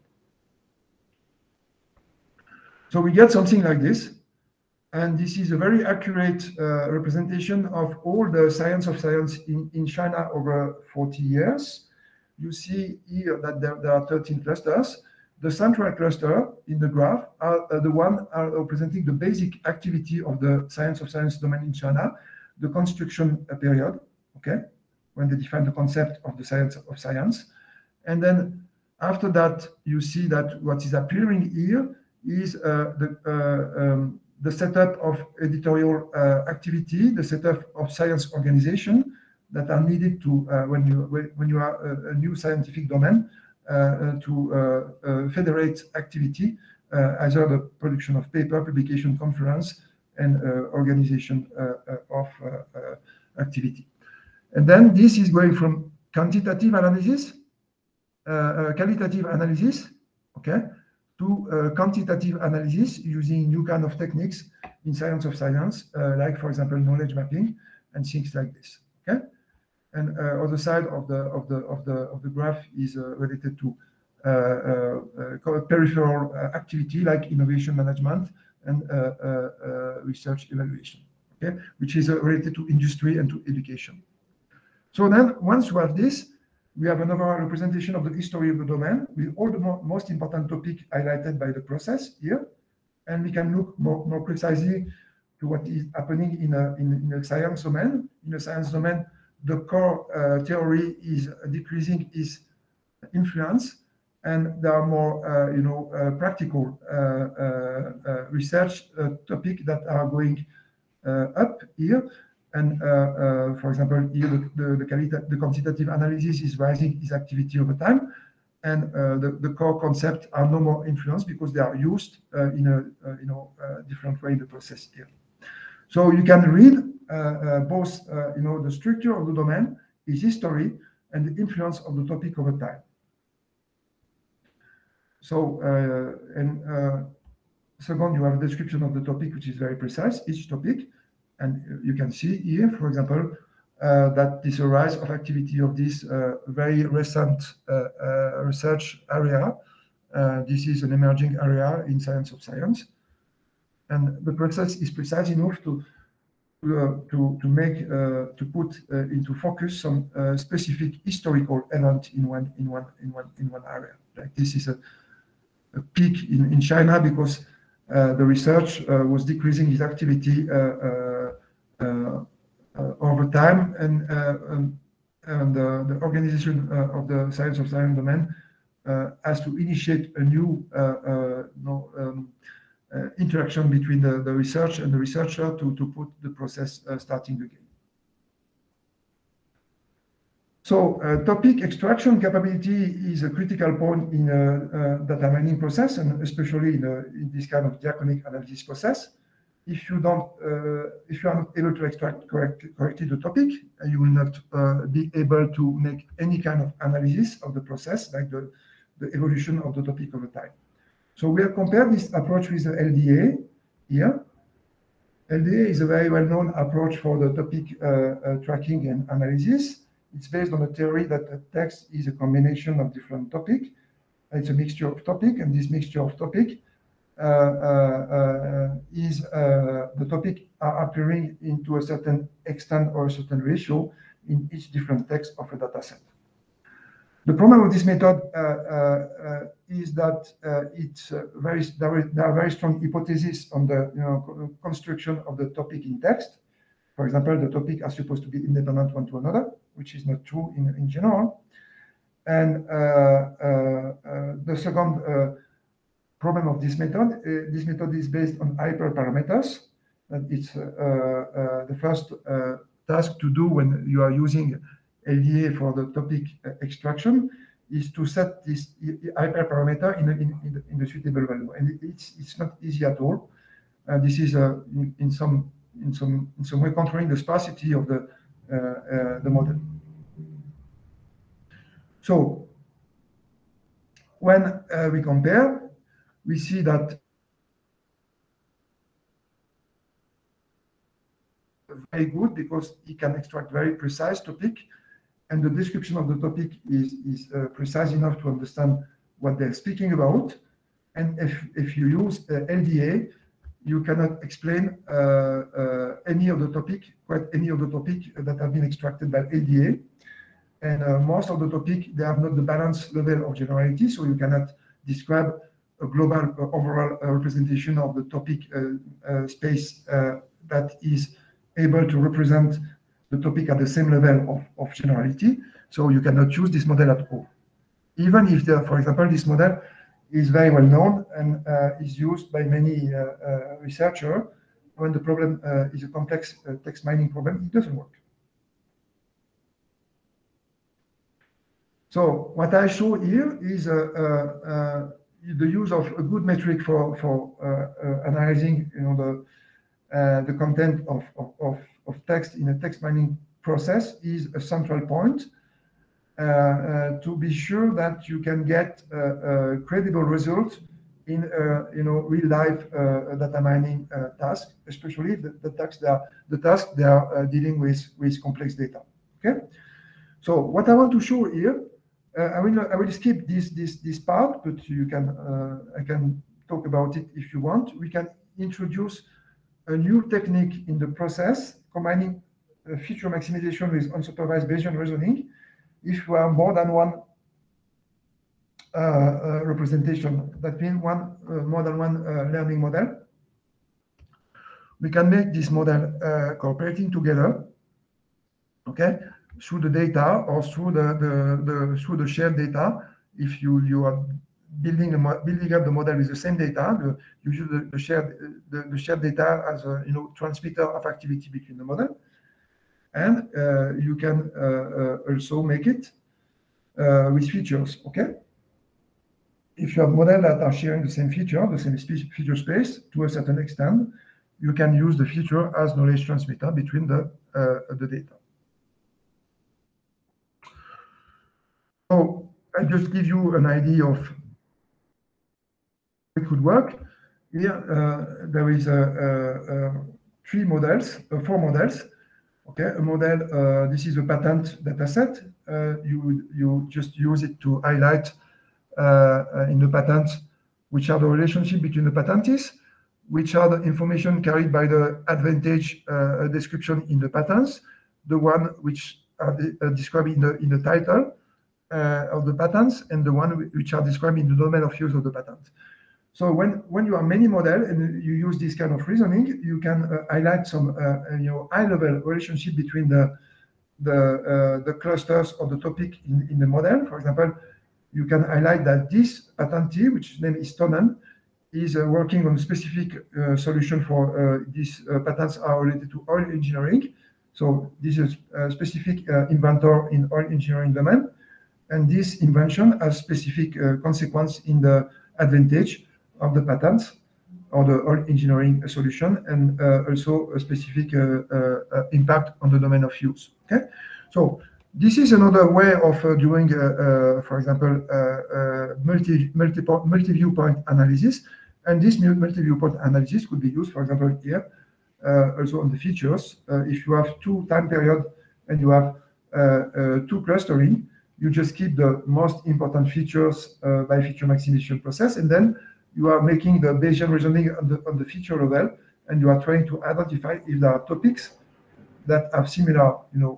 So we get something like this, and this is a very accurate uh, representation of all the science of science in, in China over forty years. You see here that there, there are thirteen clusters. The central cluster in the graph are uh, the one are representing the basic activity of the science of science domain in China, the construction period. Okay, when they define the concept of the science of science. And then after that, you see that what is appearing here is uh, the, uh, um, the setup of editorial uh, activity, the setup of science organization that are needed to, uh, when you when you are a, a new scientific domain, uh, to uh, uh, federate activity, uh, either the production of paper, publication, conference, and uh, organization uh, of uh, uh, activity. And then this is going from quantitative analysis, uh, uh, qualitative analysis, okay, to uh, quantitative analysis using new kind of techniques in science of science, uh, like, for example, knowledge mapping and things like this. Okay, and uh, other side of the of the of the of the graph is uh, related to uh, uh, uh, peripheral uh, activity like innovation management and uh, uh, uh, research evaluation. Okay, which is uh, related to industry and to education. So then, once we have this, we have another representation of the history of the domain with all the mo most important topics highlighted by the process here. and we can look more, more precisely to what is happening in a, in, in a science domain. In a science domain, the core uh, theory is decreasing its influence, and there are more, uh, you know, uh, practical uh, uh, uh, research uh, topics that are going uh, up here. And uh, uh, for example, here the, the, the, the quantitative analysis is rising its activity over time, and uh, the, the core concepts are no more influenced because they are used uh, in a uh, you know uh, different way in the process here. So you can read uh, uh, both uh, you know the structure of the domain, its history, and the influence of the topic over time. So uh, and uh, second, you have a description of the topic, which is very precise, each topic, and you can see here, for example, uh, that this rise of activity of this uh, very recent uh, uh, research area. Uh, this is an emerging area in science of science, and the process is precise enough to uh, to to make uh, to put uh, into focus some uh, specific historical event in one in one in one in one area. Like this is a, a peak in in China because uh, the research uh, was decreasing its activity uh, uh, uh, uh, over time, and uh, um, and uh, the organization uh, of the science of science domain uh, has to initiate a new uh, uh, no, um, uh, interaction between the, the research and the researcher to, to put the process uh, starting again. So uh, topic extraction capability is a critical point in a, a data mining process, and especially in, a, in this kind of diachronic analysis process. If you don't, uh, if you are not able to extract correct, correctly the topic, uh, you will not uh, be able to make any kind of analysis of the process, like the, the evolution of the topic over time. So we have compared this approach with the L D A here. L D A is a very well-known approach for the topic uh, uh, tracking and analysis. It's based on a theory that a text is a combination of different topics. It's a mixture of topic, and this mixture of topic uh, uh, uh, is uh, the topic are appearing into a certain extent or a certain ratio in each different text of a data set. The problem with this method uh, uh, uh, is that uh, it's uh, very there are very strong hypotheses on the you know, construction of the topic in text. For example, the topic are supposed to be independent one to another, which is not true in, in general. And uh, uh, uh, the second uh, problem of this method, uh, this method is based on hyperparameters. And it's uh, uh, the first uh, task to do when you are using L D A for the topic uh, extraction is to set this hyperparameter in, in, in, the, in the suitable value. And it's, it's not easy at all. Uh, this is uh, in, in some in some in some way controlling the sparsity of the uh, uh, the model. So when uh, we compare, we see that very good because it can extract very precise topic, and the description of the topic is is uh, precise enough to understand what they're speaking about. And if if you use uh, L D A, you cannot explain uh, uh, any of the topic, quite any of the topic that have been extracted by L D A. And uh, most of the topic, they have not the balanced level of generality, so you cannot describe a global uh, overall uh, representation of the topic uh, uh, space uh, that is able to represent the topic at the same level of, of generality. So you cannot use this model at all. Even if, the, for example, this model is very well known and uh, is used by many uh, uh, researchers. When the problem uh, is a complex uh, text mining problem, it doesn't work. So what I show here is uh, uh, uh, the use of a good metric for for uh, uh, analyzing, you know, the uh, the content of, of of text in a text mining process is a central point. Uh, uh, to be sure that you can get uh, uh, credible results in uh, you know real life uh, data mining uh, task, especially the, the tasks that are, the tasks they are uh, dealing with with complex data. Okay, so what I want to show here, uh, I will I will skip this this this part, but you can uh, I can talk about it if you want. We can introduce a new technique in the process combining uh, feature maximization with unsupervised Bayesian reasoning. If you have more than one uh, uh, representation. That means one uh, more than one uh, learning model. We can make this model uh, cooperating together, okay, through the data or through the, the, the through the shared data. If you you are building a building up the model with the same data, the, you use the, the shared the, the shared data as a you know transmitter of activity between the model, and uh, you can uh, uh, also make it uh, with features, okay. If you have models that are sharing the same feature, the same feature space to a certain extent, you can use the feature as knowledge transmitter between the uh, the data. So I just give you an idea of how it could work. Here uh, there is a, a, a three models, uh, four models. Okay, a model. Uh, this is a patent data set. Uh, you you just use it to highlight uh, in the patent which are the relationship between the patentees, which are the information carried by the advantage uh, description in the patents, the one which are de uh, described in the in the title uh, of the patents, and the one which are described in the domain of use of the patent. So when when you have many models and you use this kind of reasoning, you can uh, highlight some uh, you know high-level relationship between the the uh, the clusters of the topic in in the model. For example, you can highlight that this patentee, which name is Tonnen, is uh, working on a specific uh, solution for uh, these uh, patents are related to oil engineering. So this is a specific uh, inventor in oil engineering domain. And this invention has specific uh, consequence in the advantage of the patents or the oil engineering solution, and uh, also a specific uh, uh, impact on the domain of use, okay? So this is another way of uh, doing, uh, uh, for example, uh, uh, multi, multi, multi-viewpoint analysis. And this multi-viewpoint analysis could be used, for example, here, uh, also on the features. Uh, if you have two time periods and you have uh, uh, two clustering, you just keep the most important features uh, by feature maximization process, and then you are making the Bayesian reasoning on the, on the feature level, and you are trying to identify if there are topics that have similar, you know,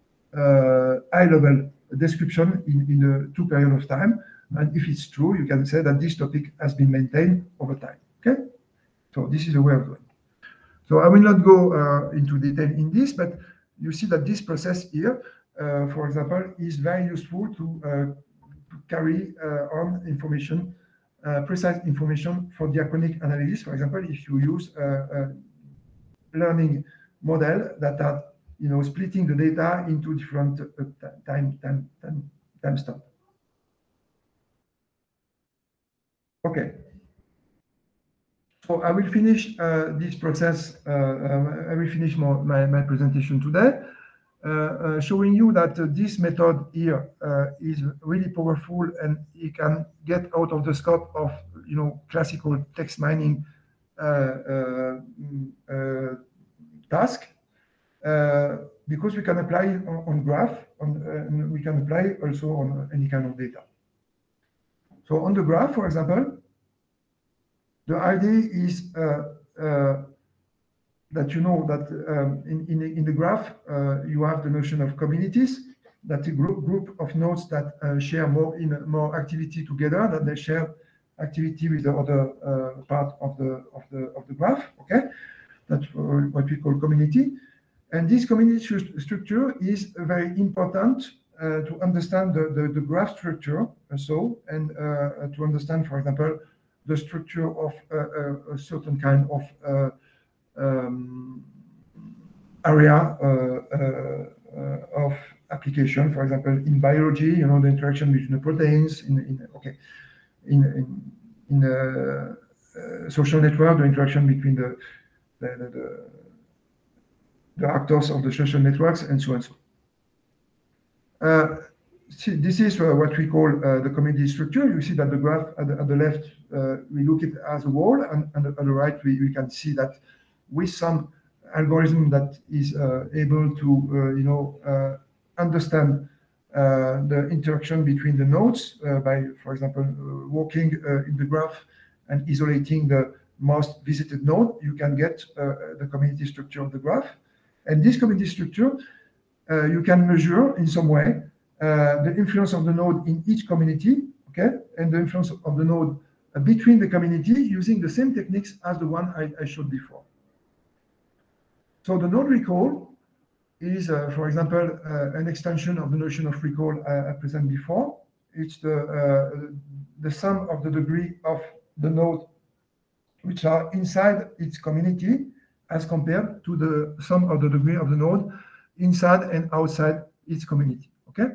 uh, high-level description in, in the two period of time. And if it's true, you can say that this topic has been maintained over time, okay? So this is a way of doing. So I will not go uh, into detail in this, but you see that this process here, uh, for example, is very useful to, uh, to carry uh, on information, uh, precise information for diachronic analysis. For example, if you use a, a learning model that are, you know, splitting the data into different uh, time, time, time, time stamp. Okay. So I will finish uh, this process. Uh, um, I will finish my, my, my presentation today, uh, uh, showing you that uh, this method here uh, is really powerful, and it can get out of the scope of, you know, classical text mining uh, uh, uh, task, uh, because we can apply it on, on graph, on, uh, and we can apply it also on any kind of data. So on the graph, for example, the idea is uh, uh, that you know that um, in, in, in the graph, uh, you have the notion of communities, that a group, group of nodes that uh, share more in more activity together, that they share activity with the other uh, part of the, of, the, of the graph, okay? That's what we call community. And this community structure is very important uh, to understand the, the, the graph structure also, and uh, to understand, for example, the structure of uh, a certain kind of uh, um, area uh, uh, of application. For example, in biology, you know, the interaction between the proteins. In, in okay, in in, in the uh, social network, the interaction between the the, the the actors of the social networks, and so on. So. Uh, See, this is uh, what we call uh, the community structure. You see that the graph at the, at the left, uh, we look at it as a whole, and, and at the right, we, we can see that with some algorithm that is uh, able to, uh, you know, uh, understand uh, the interaction between the nodes uh, by, for example, uh, walking uh, in the graph and isolating the most visited node, you can get uh, the community structure of the graph. And this community structure, uh, you can measure in some way Uh, the influence of the node in each community, okay, and the influence of the node uh, between the community using the same techniques as the one I, I showed before. So the node recall is, uh, for example, uh, an extension of the notion of recall I, I presented before. It's the, uh, the sum of the degree of the node which are inside its community as compared to the sum of the degree of the node inside and outside its community, okay?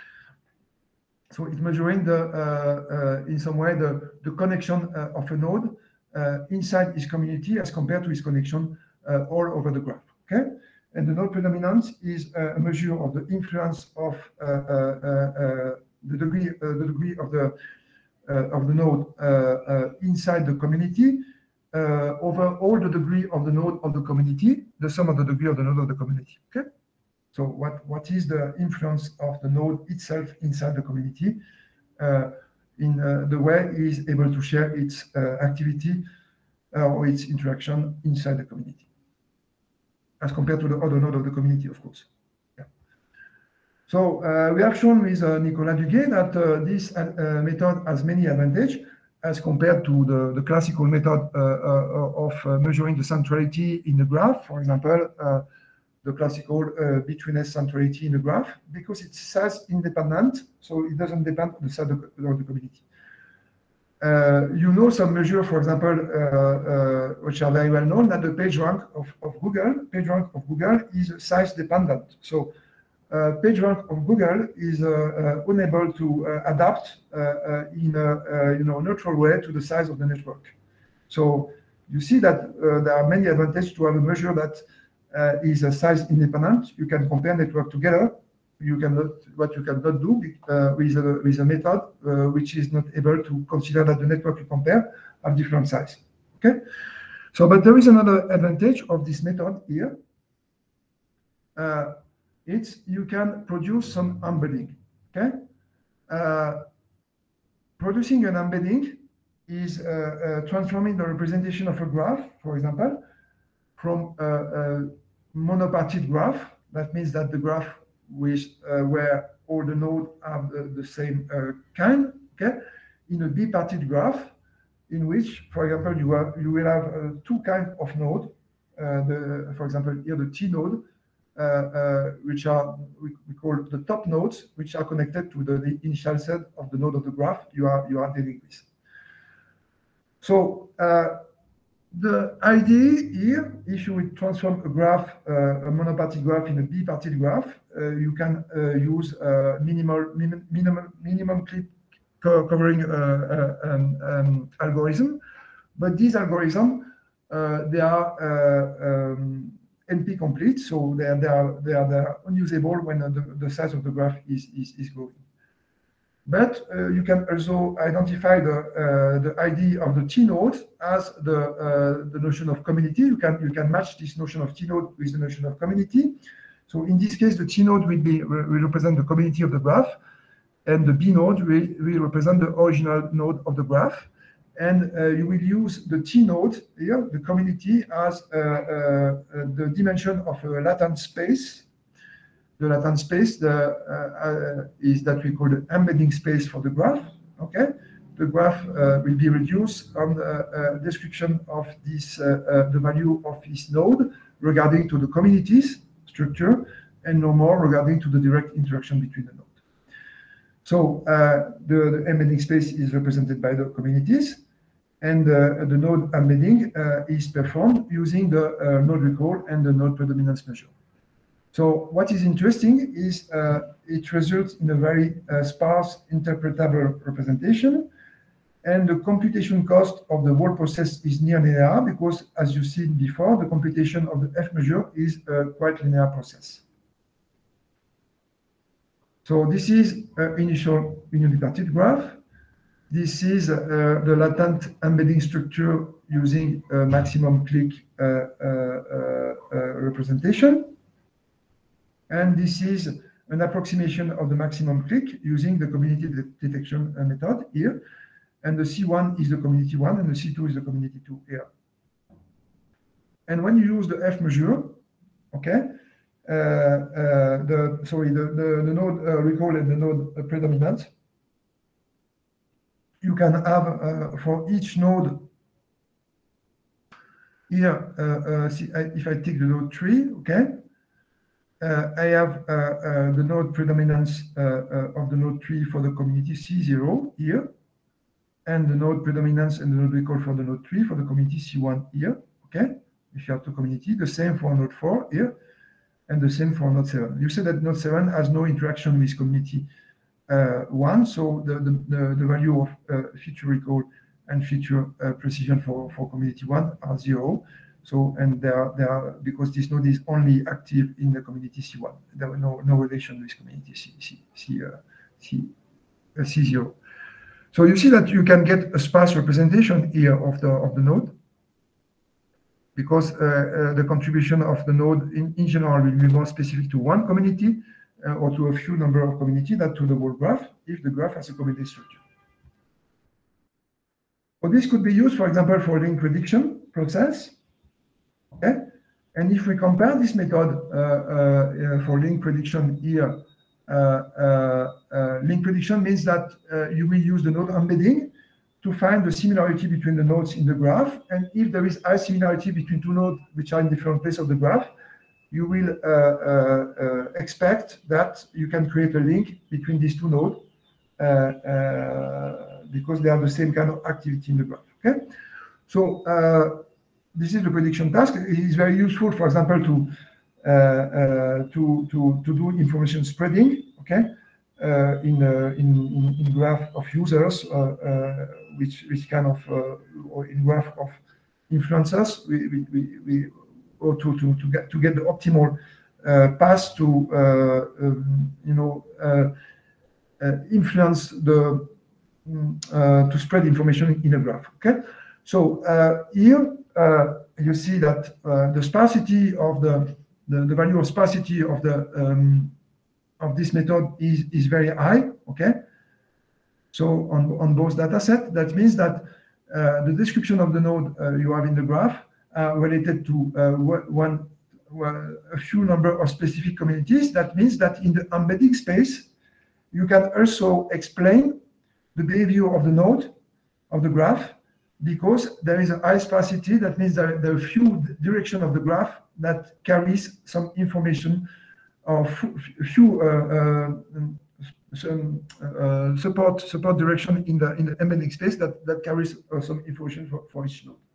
So it's measuring the, uh, uh, in some way, the, the connection uh, of a node uh, inside its community as compared to its connection uh, all over the graph, okay? And the node predominance is a measure of the influence of uh, uh, uh, the degree, uh, the degree of the uh, of the node uh, uh, inside the community uh, over all the degree of the node of the community, the sum of the degree of the node of the community. Okay. So what what is the influence of the node itself inside the community uh, in uh, the way it is able to share its uh, activity uh, or its interaction inside the community, as compared to the other node of the community, of course. Yeah. So uh, we have shown with uh, Nicolas Duguay that uh, this uh, method has many advantages as compared to the, the classical method uh, uh, of uh, measuring the centrality in the graph. For example, uh, the classical uh, betweenness centrality in the graph, because it's size independent, so it doesn't depend on the size of the, of the community. Uh, you know some measure, for example, uh, uh, which are very well known, that the page rank of, of Google, page rank of Google is size dependent. So uh, page rank of Google is uh, uh, unable to uh, adapt uh, uh, in a uh, you know, neutral way to the size of the network. So you see that uh, there are many advantages to have a measure that uh, is a size independent. You can compare network together. You cannot, what you cannot do uh, with, a, with a method uh, which is not able to consider that the network you compare have different size. Okay. So, but there is another advantage of this method here. Uh, it's you can produce some embedding. Okay. Uh, producing an embedding is uh, uh, transforming the representation of a graph, for example, from a, a monopartite graph. That means that the graph with uh, where all the nodes have the, the same uh, kind, okay, in a bipartite graph, in which, for example, you have you will have uh, two kinds of node. Uh, the, for example, here the T node, uh, uh, which are we, we call the top nodes, which are connected to the, the initial set of the node of the graph you are you are dealing with. So uh, the idea here, if you would transform a graph, uh, a monopartite graph in a bipartite graph, uh, you can uh, use uh, minimal, minim, minimum, minimum clip co covering uh, uh, um, um, algorithm. But these algorithms, uh, they are uh, um, N P complete, so they are, they are, they are, they are unusable when the, the size of the graph is, is, is growing. But uh, you can also identify the uh, the I D of the T node as the uh, the notion of community. You can you can match this notion of T node with the notion of community. So in this case, the T node will be will represent the community of the graph, and the B node will, will represent the original node of the graph. And uh, you will use the T node here, the community, as uh, uh, the dimension of a latent space. The latent space the, uh, uh, is that we call the embedding space for the graph. Okay, the graph uh, will be reduced on the uh, description of this uh, uh, the value of this node regarding to the communities structure, and no more regarding to the direct interaction between the node. So uh, the, the embedding space is represented by the communities, and uh, the node embedding uh, is performed using the uh, node recall and the node predominance measure. So what is interesting is uh, it results in a very uh, sparse interpretable representation, and the computation cost of the whole process is near linear because, as you've seen before, the computation of the F measure is a quite linear process. So this is an initial unipartite graph. This is uh, the latent embedding structure using a maximum click uh, uh, uh, uh, representation. And this is an approximation of the maximum click using the community de detection method here. And the C one is the community one, and the C two is the community two here. And when you use the F measure, okay, uh, uh, the sorry, the, the, the node uh, recall and the node uh, predominant, you can have uh, for each node here, uh, uh, see, I, if I take the node three, okay, uh, I have uh, uh, the node predominance uh, uh, of the node three for the community C zero here, and the node predominance and the node recall for the node three for the community C one here, okay, if you have two community, the same for node four here, and the same for node seven. You said that node seven has no interaction with community uh, one, so the, the, the, the value of uh, feature recall and feature uh, precision for, for community one are zero. So, and they are, they are, because this node is only active in the community C one. There were no, no relation with community C, C, C, uh, C, uh, C zero. So you see that you can get a sparse representation here of the, of the node, because uh, uh, the contribution of the node in, in general will be more specific to one community uh, or to a few number of community than to the whole graph, if the graph has a community structure. So this could be used, for example, for link prediction process. Okay, and if we compare this method uh, uh, for link prediction here, uh, uh, uh, link prediction means that uh, you will use the node embedding to find the similarity between the nodes in the graph. And if there is high similarity between two nodes which are in different places of the graph, you will uh, uh, uh, expect that you can create a link between these two nodes uh, uh, because they have the same kind of activity in the graph. Okay, so uh, this is the prediction task. It is very useful, for example, to uh, uh, to to to do information spreading. Okay, uh, in, uh, in in in graph of users, uh, uh, which which kind of uh, or in graph of influencers, we we we, we or to to to get to get the optimal uh, path to uh, um, you know uh, uh, influence the uh, to spread information in a graph. Okay, so uh, here. Uh, you see that uh, the sparsity of the, the the value of sparsity of the um, of this method is is very high. Okay, so on on both data set, that means that uh, the description of the node uh, you have in the graph are related to uh, one, one a few number of specific communities. That means that in the embedding space, you can also explain the behavior of the node of the graph, because there is a high sparsity. That means that there are few direction of the graph that carries some information or few uh, uh, some uh, support support direction in the in the embedding space that that carries uh, some information for, for each node.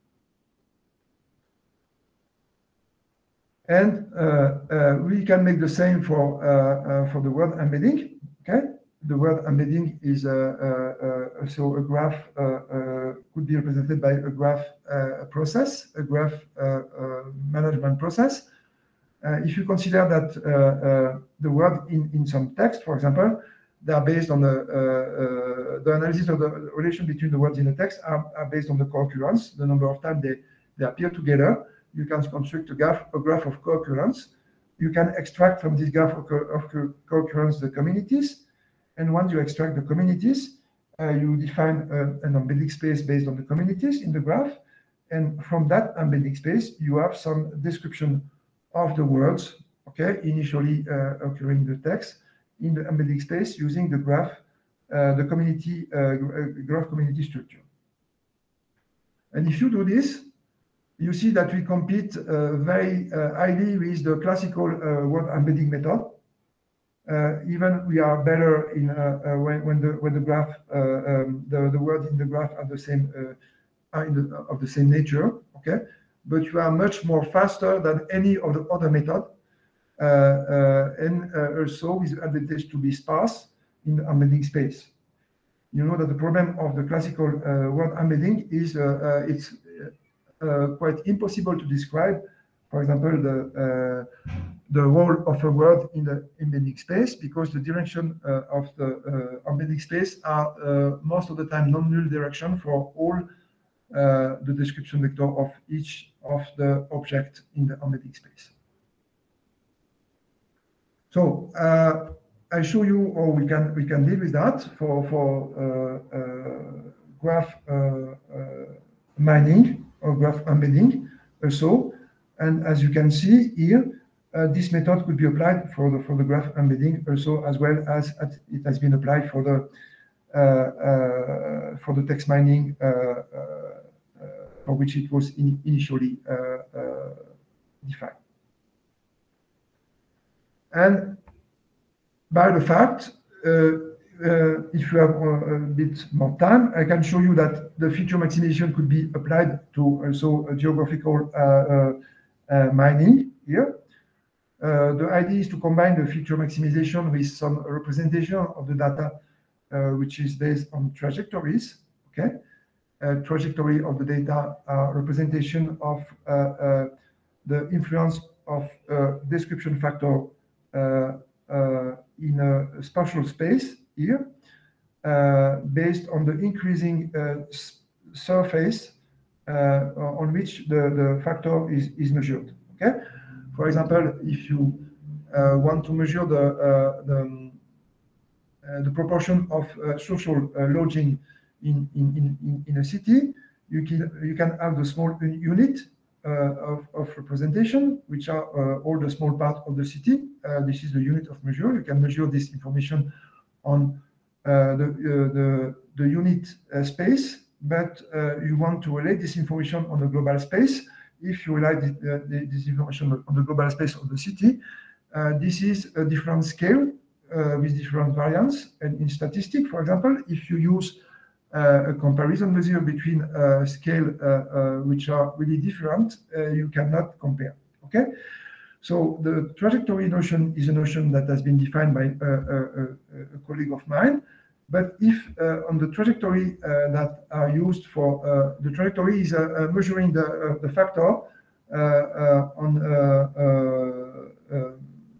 And uh, uh, we can make the same for uh, uh, for the word embedding. Okay. The word embedding is uh, uh, uh, so a graph uh, uh, could be represented by a graph uh, process, a graph uh, uh, management process. Uh, if you consider that uh, uh, the word in, in some text, for example, they are based on the, uh, uh, the analysis of the relation between the words in the text are, are based on the co-occurrence, the number of times they, they appear together. You can construct a graph, a graph of co-occurrence. You can extract from this graph of co-occurrence the communities. And once you extract the communities, uh, you define uh, an embedding space based on the communities in the graph. And from that embedding space, you have some description of the words, okay, initially uh, occurring in the text in the embedding space using the graph, uh, the community, uh, graph community structure. And if you do this, you see that we compete uh, very uh, highly with the classical uh, word embedding method. Uh, even we are better in uh, uh, when, when the when the graph uh, um, the the words in the graph are the same uh, are in the, of the same nature. Okay, but you are much more faster than any of the other method, uh, uh, and uh, also with the advantage to be sparse in the embedding space. You know that the problem of the classical uh, word embedding is uh, uh, it's uh, quite impossible to describe. For example, the uh, the role of a word in the embedding space, because the direction uh, of the uh, embedding space are uh, most of the time non-null direction for all uh, the description vector of each of the object in the embedding space. So uh, I show you how we can we can deal with that for for uh, uh, graph uh, uh, mining or graph embedding also. And as you can see here, uh, this method could be applied for the for the graph embedding also, as well as it has been applied for the uh, for the text mining uh, uh, for which it was in initially uh, uh, defined. And by the fact, uh, uh, if you have a, a bit more time, I can show you that the feature maximization could be applied to also a geographical uh, uh, uh, mining here. Uh, the idea is to combine the feature maximization with some representation of the data, uh, which is based on trajectories. Okay, uh, trajectory of the data, uh, representation of uh, uh, the influence of uh, description factor uh, uh, in a spatial space here, uh, based on the increasing uh, surface uh, on which the, the factor is, is measured. Okay. For example, if you uh, want to measure the uh, the, uh, the proportion of uh, social uh, lodging in, in in in a city, you can you can have the small unit uh, of, of representation, which are uh, all the small part of the city. Uh, this is the unit of measure. You can measure this information on uh, the, uh, the the unit uh, space, but uh, you want to relate this information on the global space. If you rely the, the, this information on the global space of the city, uh, this is a different scale uh, with different variants. And in statistics, for example, if you use uh, a comparison measure between uh, scale uh, uh, which are really different, uh, you cannot compare. Okay, so the trajectory notion is a notion that has been defined by a, a, a colleague of mine. But if uh, on the trajectory uh, that are used for uh, the trajectory is uh, uh, measuring the uh, the factor uh, uh, on uh, uh, uh,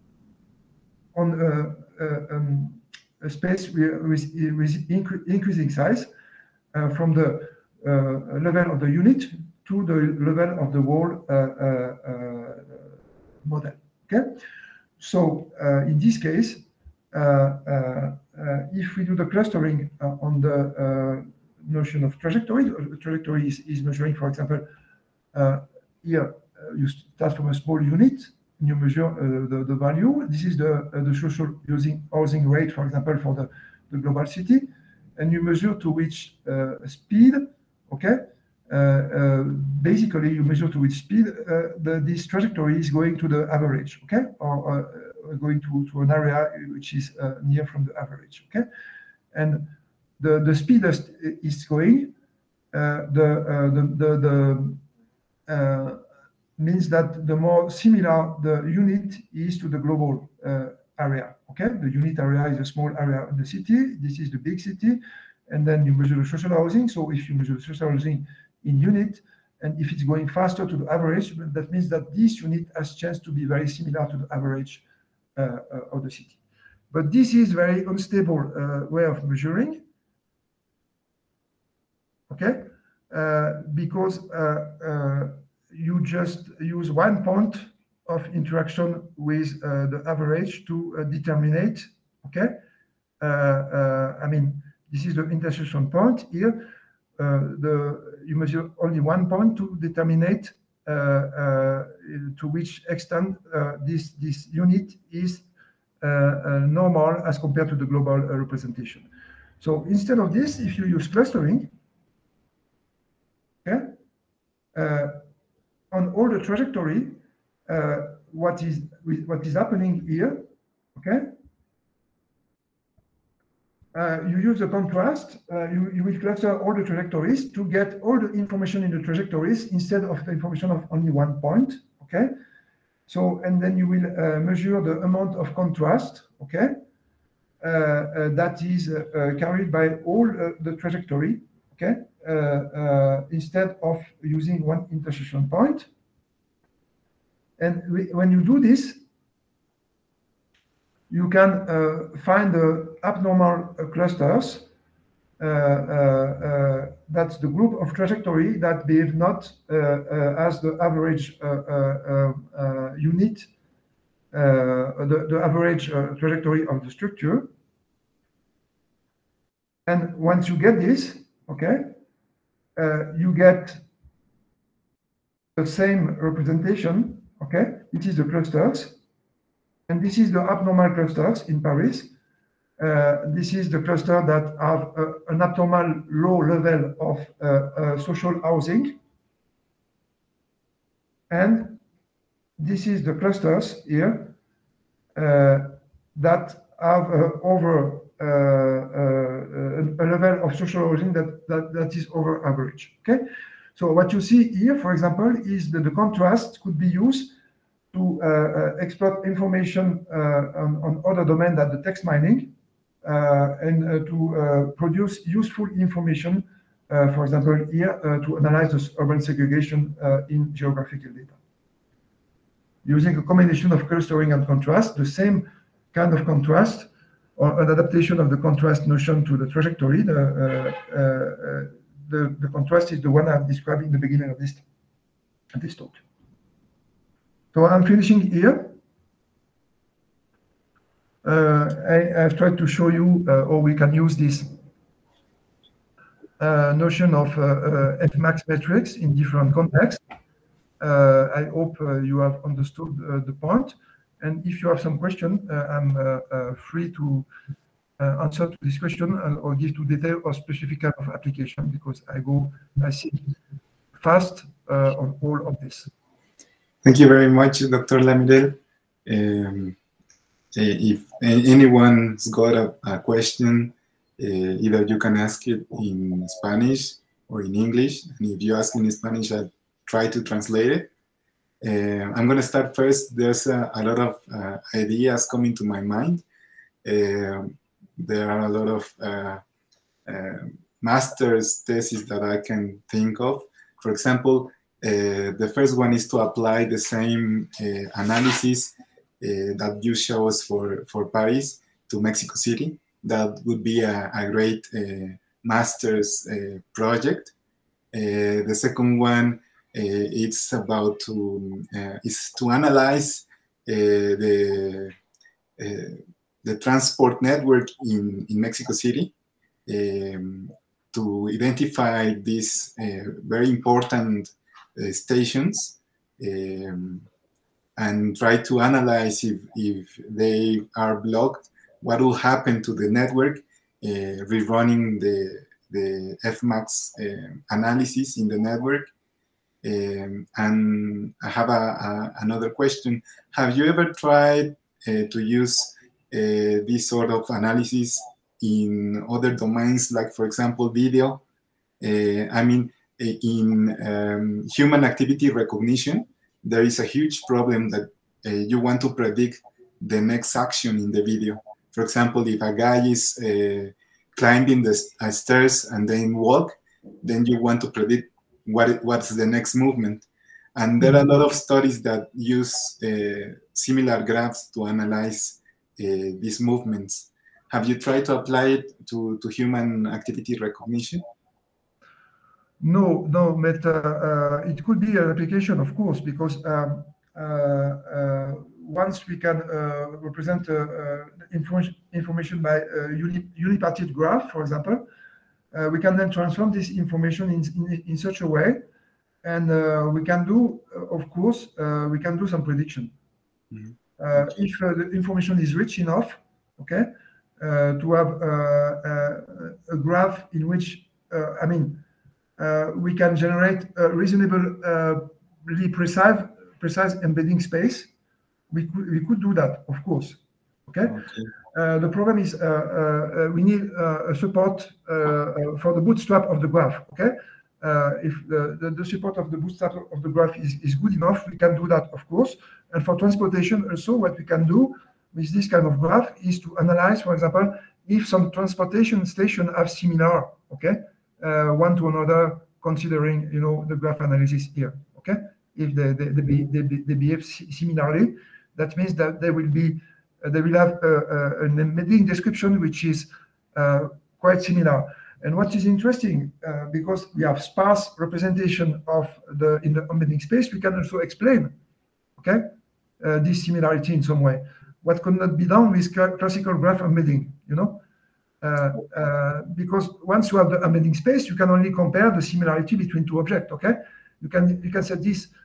on uh, uh, um, a space with, with incre increasing size uh, from the uh, level of the unit to the level of the whole uh, uh, uh, model. Okay, so uh, in this case. Uh, uh, uh, if we do the clustering uh, on the uh, notion of trajectory, the trajectory is, is measuring, for example, uh, here uh, you start from a small unit and you measure uh, the, the value. This is the, uh, the social using housing rate, for example, for the, the global city, and you measure to which uh, speed, okay? Uh, uh, basically, you measure to which speed uh, the, this trajectory is going to the average, okay? Or, uh, going to, to an area which is uh, near from the average, okay? And the, the speed is going, uh, the, uh, the, the, the uh, means that the more similar the unit is to the global uh, area, okay? The unit area is a small area in the city, this is the big city, and then you measure the social housing. So if you measure the social housing in unit, and if it's going faster to the average, that means that this unit has chance to be very similar to the average Uh, uh, of the city. But this is very unstable uh, way of measuring, okay? Uh, because uh, uh, you just use one point of interaction with uh, the average to uh, determine, okay? Uh, uh, I mean, this is the intersection point here. Uh, the you measure only one point to determine uh, uh, to which extent uh, this this unit is Uh, uh, normal as compared to the global uh, representation. So instead of this, if you use clustering, okay, uh, on all the trajectory, uh, what is what is happening here, okay? Uh, you use the contrast. Uh, you, you will cluster all the trajectories to get all the information in the trajectories instead of the information of only one point, okay? So, and then you will uh, measure the amount of contrast, okay, uh, uh, that is uh, uh, carried by all uh, the trajectory, okay, uh, uh, instead of using one intersection point. And we, when you do this, you can uh, find the abnormal uh, clusters. Uh, uh, uh, that's the group of trajectory that behave not uh, uh, as the average uh, uh, uh, unit, uh, the, the average uh, trajectory of the structure. And once you get this, okay, uh, you get the same representation, okay? It is the clusters, and this is the abnormal clusters in Paris. Uh, this is the cluster that have uh, an abnormal low level of uh, uh, social housing. And this is the clusters here uh, that have uh, over uh, uh, a level of social housing that, that, that is over average. Okay, so what you see here, for example, is that the contrast could be used to uh, uh, exploit information uh, on, on other domains than the text mining uh, and uh, to uh, produce useful information, uh, for example, here uh, to analyze the urban segregation uh, in geographical data. Using a combination of clustering and contrast, the same kind of contrast or an adaptation of the contrast notion to the trajectory. The, uh, uh, the, the contrast is the one I've described in the beginning of this, this talk. So I'm finishing here. Uh, I, I've tried to show you uh, how we can use this uh, notion of uh, uh, F max metrics in different contexts. Uh, I hope uh, you have understood uh, the point. And if you have some question, uh, I'm uh, uh, free to uh, answer to this question or give to detail or specific kind of application, because I go, I think, fast uh, on all of this. Thank you very much, Doctor Lamirel. Um, if anyone's got a, a question, uh, either you can ask it in Spanish or in English. And if you ask in Spanish, I'll try to translate it. Uh, I'm going to start first. There's a, a lot of uh, ideas coming to my mind. Uh, there are a lot of uh, uh, master's theses that I can think of. For example, uh, the first one is to apply the same uh, analysis uh, that you show us for, for Paris to Mexico City. That would be a, a great uh, master's uh, project. Uh, the second one, Uh, it's about to uh, is to analyze uh, the uh, the transport network in in Mexico City um, to identify these uh, very important uh, stations um, and try to analyze if if they are blocked, what will happen to the network, uh, rerunning the the F max uh, analysis in the network. Um, and I have a, a, another question. Have you ever tried uh, to use uh, this sort of analysis in other domains, like, for example, video? Uh, I mean, in um, human activity recognition, there is a huge problem that uh, you want to predict the next action in the video. For example, if a guy is uh, climbing the uh, stairs and then walk, then you want to predict What, what's the next movement. And there are a lot of studies that use uh, similar graphs to analyze uh, these movements. Have you tried to apply it to, to human activity recognition? No, no, but uh, uh, it could be an application, of course, because um, uh, uh, once we can uh, represent uh, uh, information, information by a uni, unipartite graph, for example, Uh, we can then transform this information in, in, in such a way, and uh, we can do, uh, of course, uh, we can do some prediction. Mm-hmm. uh, if uh, the information is rich enough, okay, uh, to have uh, uh, a graph in which, uh, I mean, uh, we can generate a reasonably uh, precise, precise embedding space. We could, we could do that, of course, okay? Okay. Uh, the problem is uh, uh, we need uh, a support uh, uh, for the bootstrap of the graph, okay? Uh, if the, the, the support of the bootstrap of the graph is, is good enough, we can do that, of course. And for transportation also, what we can do with this kind of graph is to analyze, for example, if some transportation stations have similar, okay, uh, one to another, considering, you know, the graph analysis here, okay? If they, they, they, be, they, they behave similarly, that means that they will be Uh, they will have uh, uh, an embedding description which is uh, quite similar. And what is interesting, uh, because we have sparse representation of the in the embedding space, we can also explain, okay, uh, this similarity in some way. What could not be done with classical graph embedding, you know, uh, uh, because once you have the embedding space, you can only compare the similarity between two objects. Okay, you can you can say this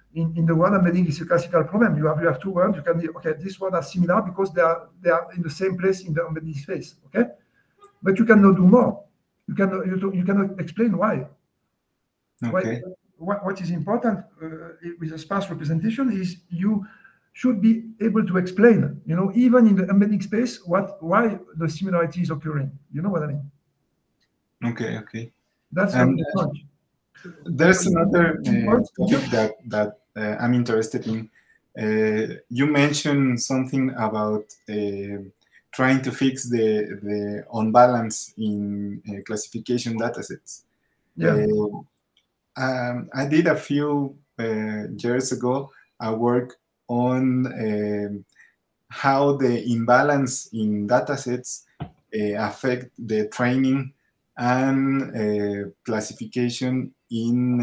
in, in the word embedding is a classical problem. You have you have two words. You can be okay. These words are similar because they are they are in the same place in the embedding space. Okay, but you cannot do more. You cannot you, you cannot explain why. Okay. Why, what, what is important uh, with a sparse representation is you should be able to explain, you know, even in the embedding space, what why the similarity is occurring. You know what I mean? Okay. Okay. That's And the point. there's another uh, topic that that uh, I'm interested in. Uh, you mentioned something about uh, trying to fix the the unbalance in uh, classification datasets. Yeah. Uh, um, I did a few uh, years ago a work on uh, how the imbalance in datasets uh, affect the training and uh, classification in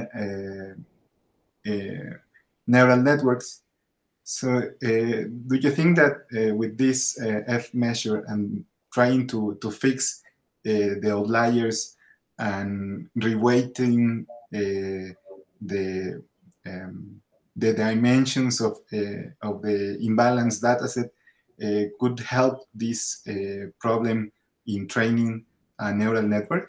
uh, uh, neural networks. So, uh, do you think that uh, with this uh, F measure and trying to, to fix uh, the outliers and reweighting uh, the um, the dimensions of uh, of the imbalanced dataset uh, could help this uh, problem in training a neural network?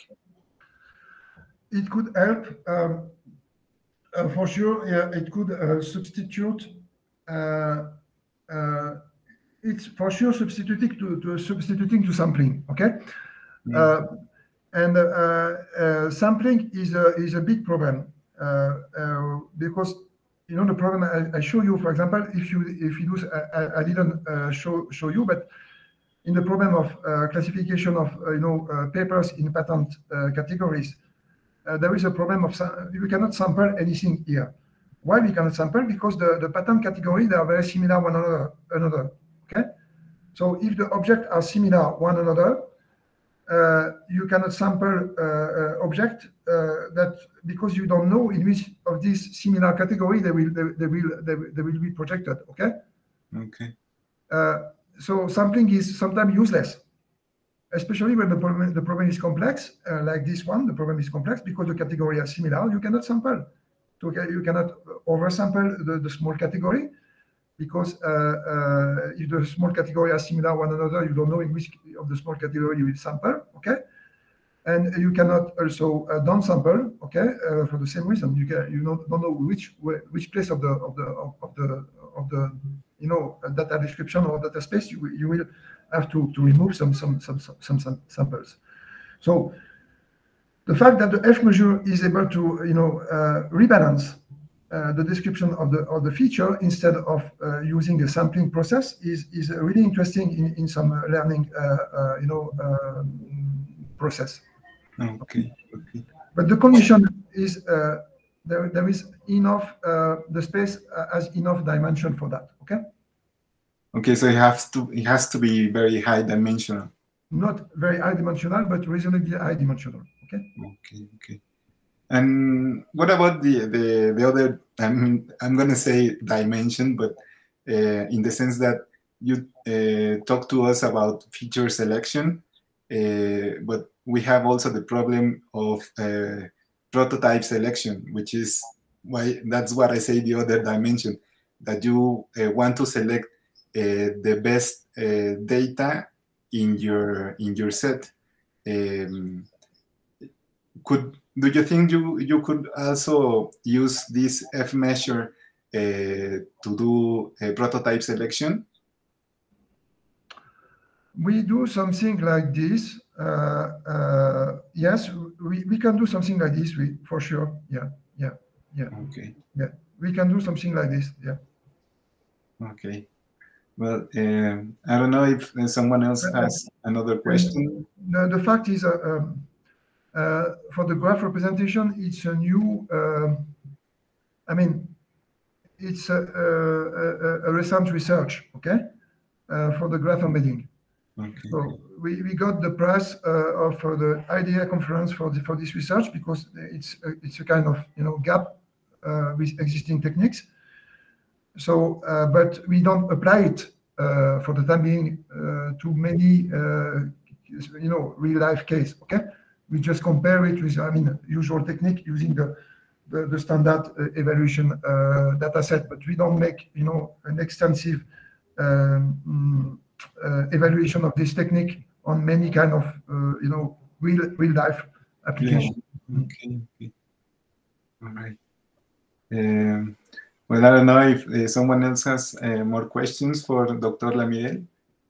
It could help. Um, uh, for sure, yeah, it could uh, substitute. Uh, uh, it's for sure substituting to, to substituting to sampling. Okay, mm. uh, and uh, uh, sampling is a is a big problem uh, uh, because you know the problem. I, I show you, for example, if you if you do, I, I didn't uh, show show you, but in the problem of uh, classification of uh, you know uh, papers in patent uh, categories. Uh, there is a problem of we cannot sample anything here. Why we cannot sample? Because the, the pattern category, they are very similar one another. another okay, so if the objects are similar one another, uh, you cannot sample uh, uh, object uh, that because you don't know in which of these similar category they will they, they will they, they will be projected. Okay. Okay. Uh, so sampling is sometimes useless. Especially when the problem, the problem is complex, uh, like this one, the problem is complex because the category are similar, you cannot sample. So you cannot oversample the, the small category because uh, uh, if the small category are similar one another, you don't know in which of the small category you will sample, okay? And you cannot also uh, downsample, okay, uh, for the same reason. You can you don't, don't know which which place of the of the of the of the you know data description or data space you you will have to, to remove some some, some some some samples. So the fact that the F measure is able to you know uh, rebalance uh, the description of the of the feature instead of uh, using a sampling process is is really interesting in in some uh, learning uh, uh, you know uh, process. Okay. Okay. But the condition is uh, there there is enough uh, the space uh, has enough dimension for that. Okay. Okay, so it has to it has to be very high dimensional. Not very high dimensional, but reasonably high dimensional. Okay. Okay. Okay. And what about the the the other? I mean, I'm gonna say dimension, but uh, in the sense that you uh, talk to us about feature selection, uh, but we have also the problem of uh, prototype selection, which is why that's what I say the other dimension, that you uh, want to select Uh, the best uh, data in your in your set. Um, could do you think you you could also use this F measure uh, to do a prototype selection? We do something like this. Uh, uh, yes, we, we can do something like this. We for sure. Yeah, yeah, yeah. Okay. Yeah, we can do something like this. Yeah. Okay. Well, uh, I don't know if someone else has another question. The, the fact is, uh, um, uh, for the graph representation, it's a new, uh, I mean, it's a, a, a recent research, okay, uh, for the graph embedding. Okay. So we, we got the prize uh, of uh, the IDEA conference for the, for this research because it's a, it's a kind of you know gap uh, with existing techniques. So, uh, but we don't apply it uh, for the time being uh, to many, uh, you know, real life case. Okay, we just compare it with, I mean, usual technique using the the, the standard uh, evaluation uh, data set, but we don't make, you know, an extensive um, uh, evaluation of this technique on many kind of, uh, you know, real real life application. Yeah. Okay. Okay. All right. Um, well, I don't know if uh, someone else has uh, more questions for Doctor Lamirel.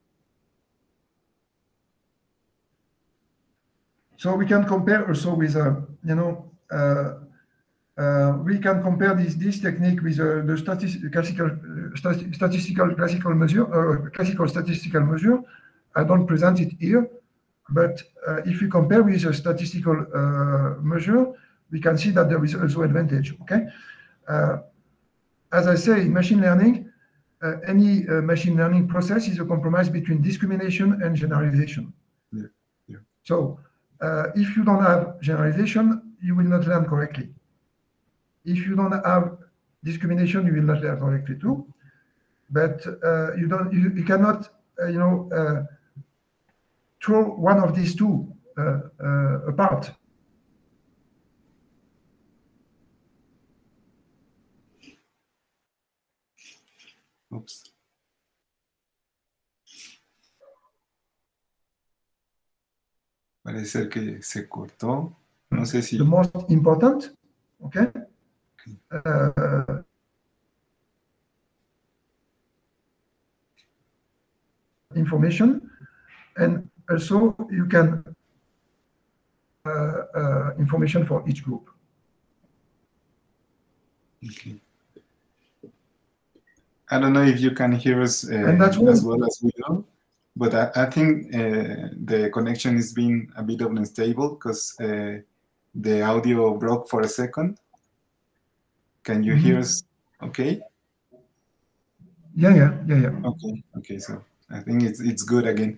So we can compare also with, uh, you know, uh, uh, we can compare this this technique with uh, the statistical classical uh, stati statistical classical measure, uh, classical statistical measure. I don't present it here, but uh, if we compare with a statistical uh, measure, we can see that there is also advantage. Okay, uh, as I say, in machine learning, uh, any uh, machine learning process is a compromise between discrimination and generalization. Yeah. Yeah. So uh, if you don't have generalization, you will not learn correctly. If you don't have discrimination, you will not learn correctly too. But uh, you don't, you, you cannot, uh, you know, uh, throw one of these two uh, uh, apart. Oops. Parece que se cortó. No sé si. The most important, okay. Uh, information, and also you can uh, uh, information for each group. Okay. I don't know if you can hear us uh, And that's as what- well as we do, but I, I think uh, the connection is being a bit unstable because uh, the audio broke for a second. Can you hear Mhm. us okay? Yeah, yeah, yeah, yeah. Okay, okay, so I think it's it's good again.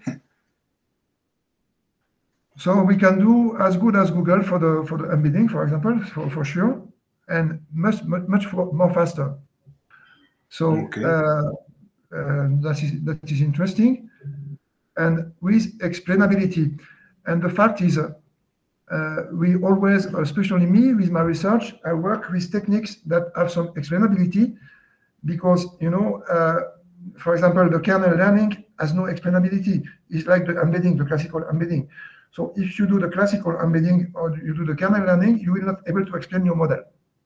So we can do as good as Google for the for the embedding, for example, for, for sure, and much much much more faster. So Okay. uh, uh, that is that is interesting, and with explainability. And the fact is, uh, uh, we always, especially me with my research, I work with techniques that have some explainability, because you know, uh, for example, the kernel learning has no explainability. It's like the embedding, the classical embedding. So if you do the classical embedding or you do the kernel learning, you will not able to explain your model.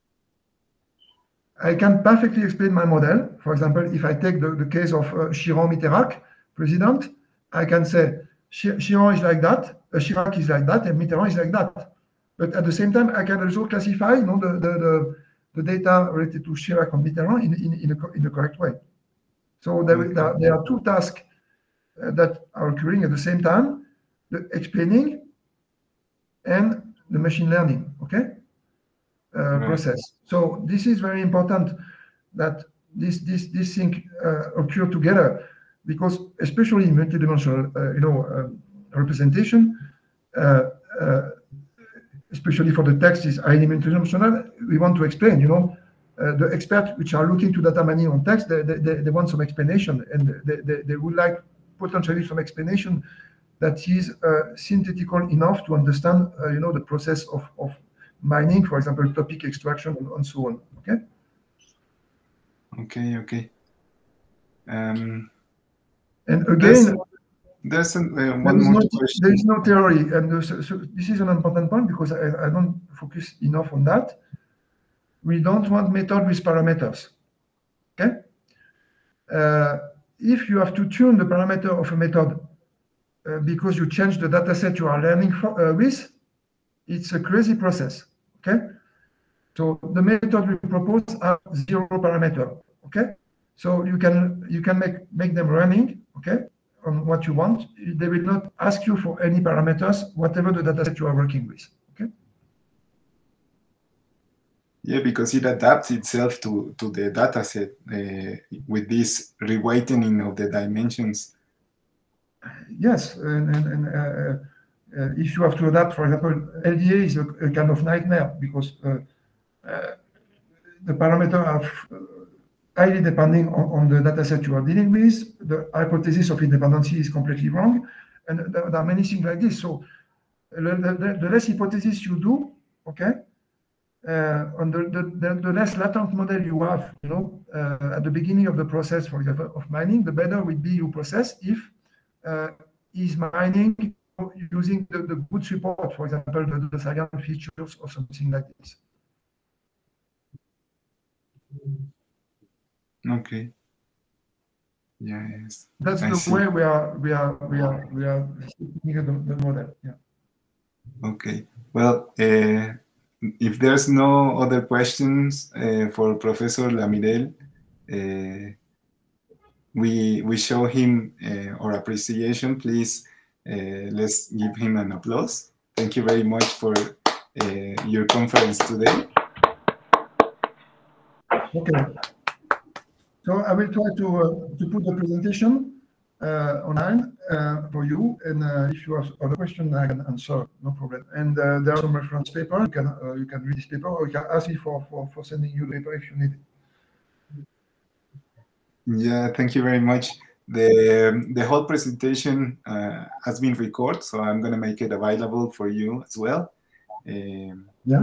I can perfectly explain my model. For example, if I take the, the case of uh, Chirac-Mitterrand, president, I can say Chirac is like that, uh, Chirac is like that, and Mitterrand is like that. But at the same time, I can also classify, you know, the, the, the, the data related to Chirac and Mitterrand in, in, in, a, in the correct way. So there, Okay. there, there are two tasks uh, that are occurring at the same time, the explaining and the machine learning, okay, uh, Right. process. So this is very important that this this this thing uh, occur together, because especially in multidimensional, uh, you know, uh, representation, uh, uh, especially for the text is highly multidimensional. We want to explain, you know, uh, the experts which are looking to data mining on text, they, they, they want some explanation, and they, they, they would like potentially some explanation that is uh, synthetical enough to understand, uh, you know, the process of, of mining, for example, topic extraction and, and so on. Okay. Okay, okay. Um, And there's again, there's uh, there one is more no question. there is no theory, and uh, so, so this is an important point because I, I don't focus enough on that. We don't want method with parameters. Okay. Uh, if you have to tune the parameter of a method uh, because you change the data set you are learning for, uh, with, it's a crazy process. Okay. So the method we propose are zero parameter. Okay. So you can you can make make them running. Okay. On what you want, they will not ask you for any parameters, whatever the data set you are working with. Okay. Yeah, because it adapts itself to, to the data set uh, with this reweighting of the dimensions. Yes, and, and, and uh, uh, if you have to adapt, for example, L D A is a, a kind of nightmare because uh, uh, the parameters are uh, highly depending on, on the data set you are dealing with. The hypothesis of independency is completely wrong, and there, there are many things like this. So the, the, the less hypothesis you do, okay, uh, on the, the, the, the less latent model you have, you know, uh, at the beginning of the process, for example, of mining, the better will be your process if uh, is mining using the, the good support, for example, the, the Sagan features or something like this. Okay. Yeah, yes. That's I the see. way we are we are we are we are looking at the, the model. Yeah. Okay. Well, uh, if there's no other questions uh, for Professor Lamirel, uh, we we show him uh, our appreciation. Please, uh, let's give him an applause. Thank you very much for uh, your conference today. Okay. So I will try to uh, to put the presentation uh, online uh, for you, and uh, if you have other questions, I can answer, no problem. And uh, there are some reference paper. You can uh, you can read this paper, or you can ask me for for for sending you the paper if you need it. Yeah, thank you very much. The, the whole presentation uh, has been recorded, so I'm going to make it available for you as well. Um, yeah.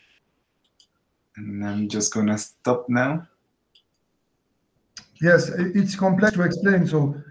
And I'm just going to stop now. Yes, it's complex to explain. So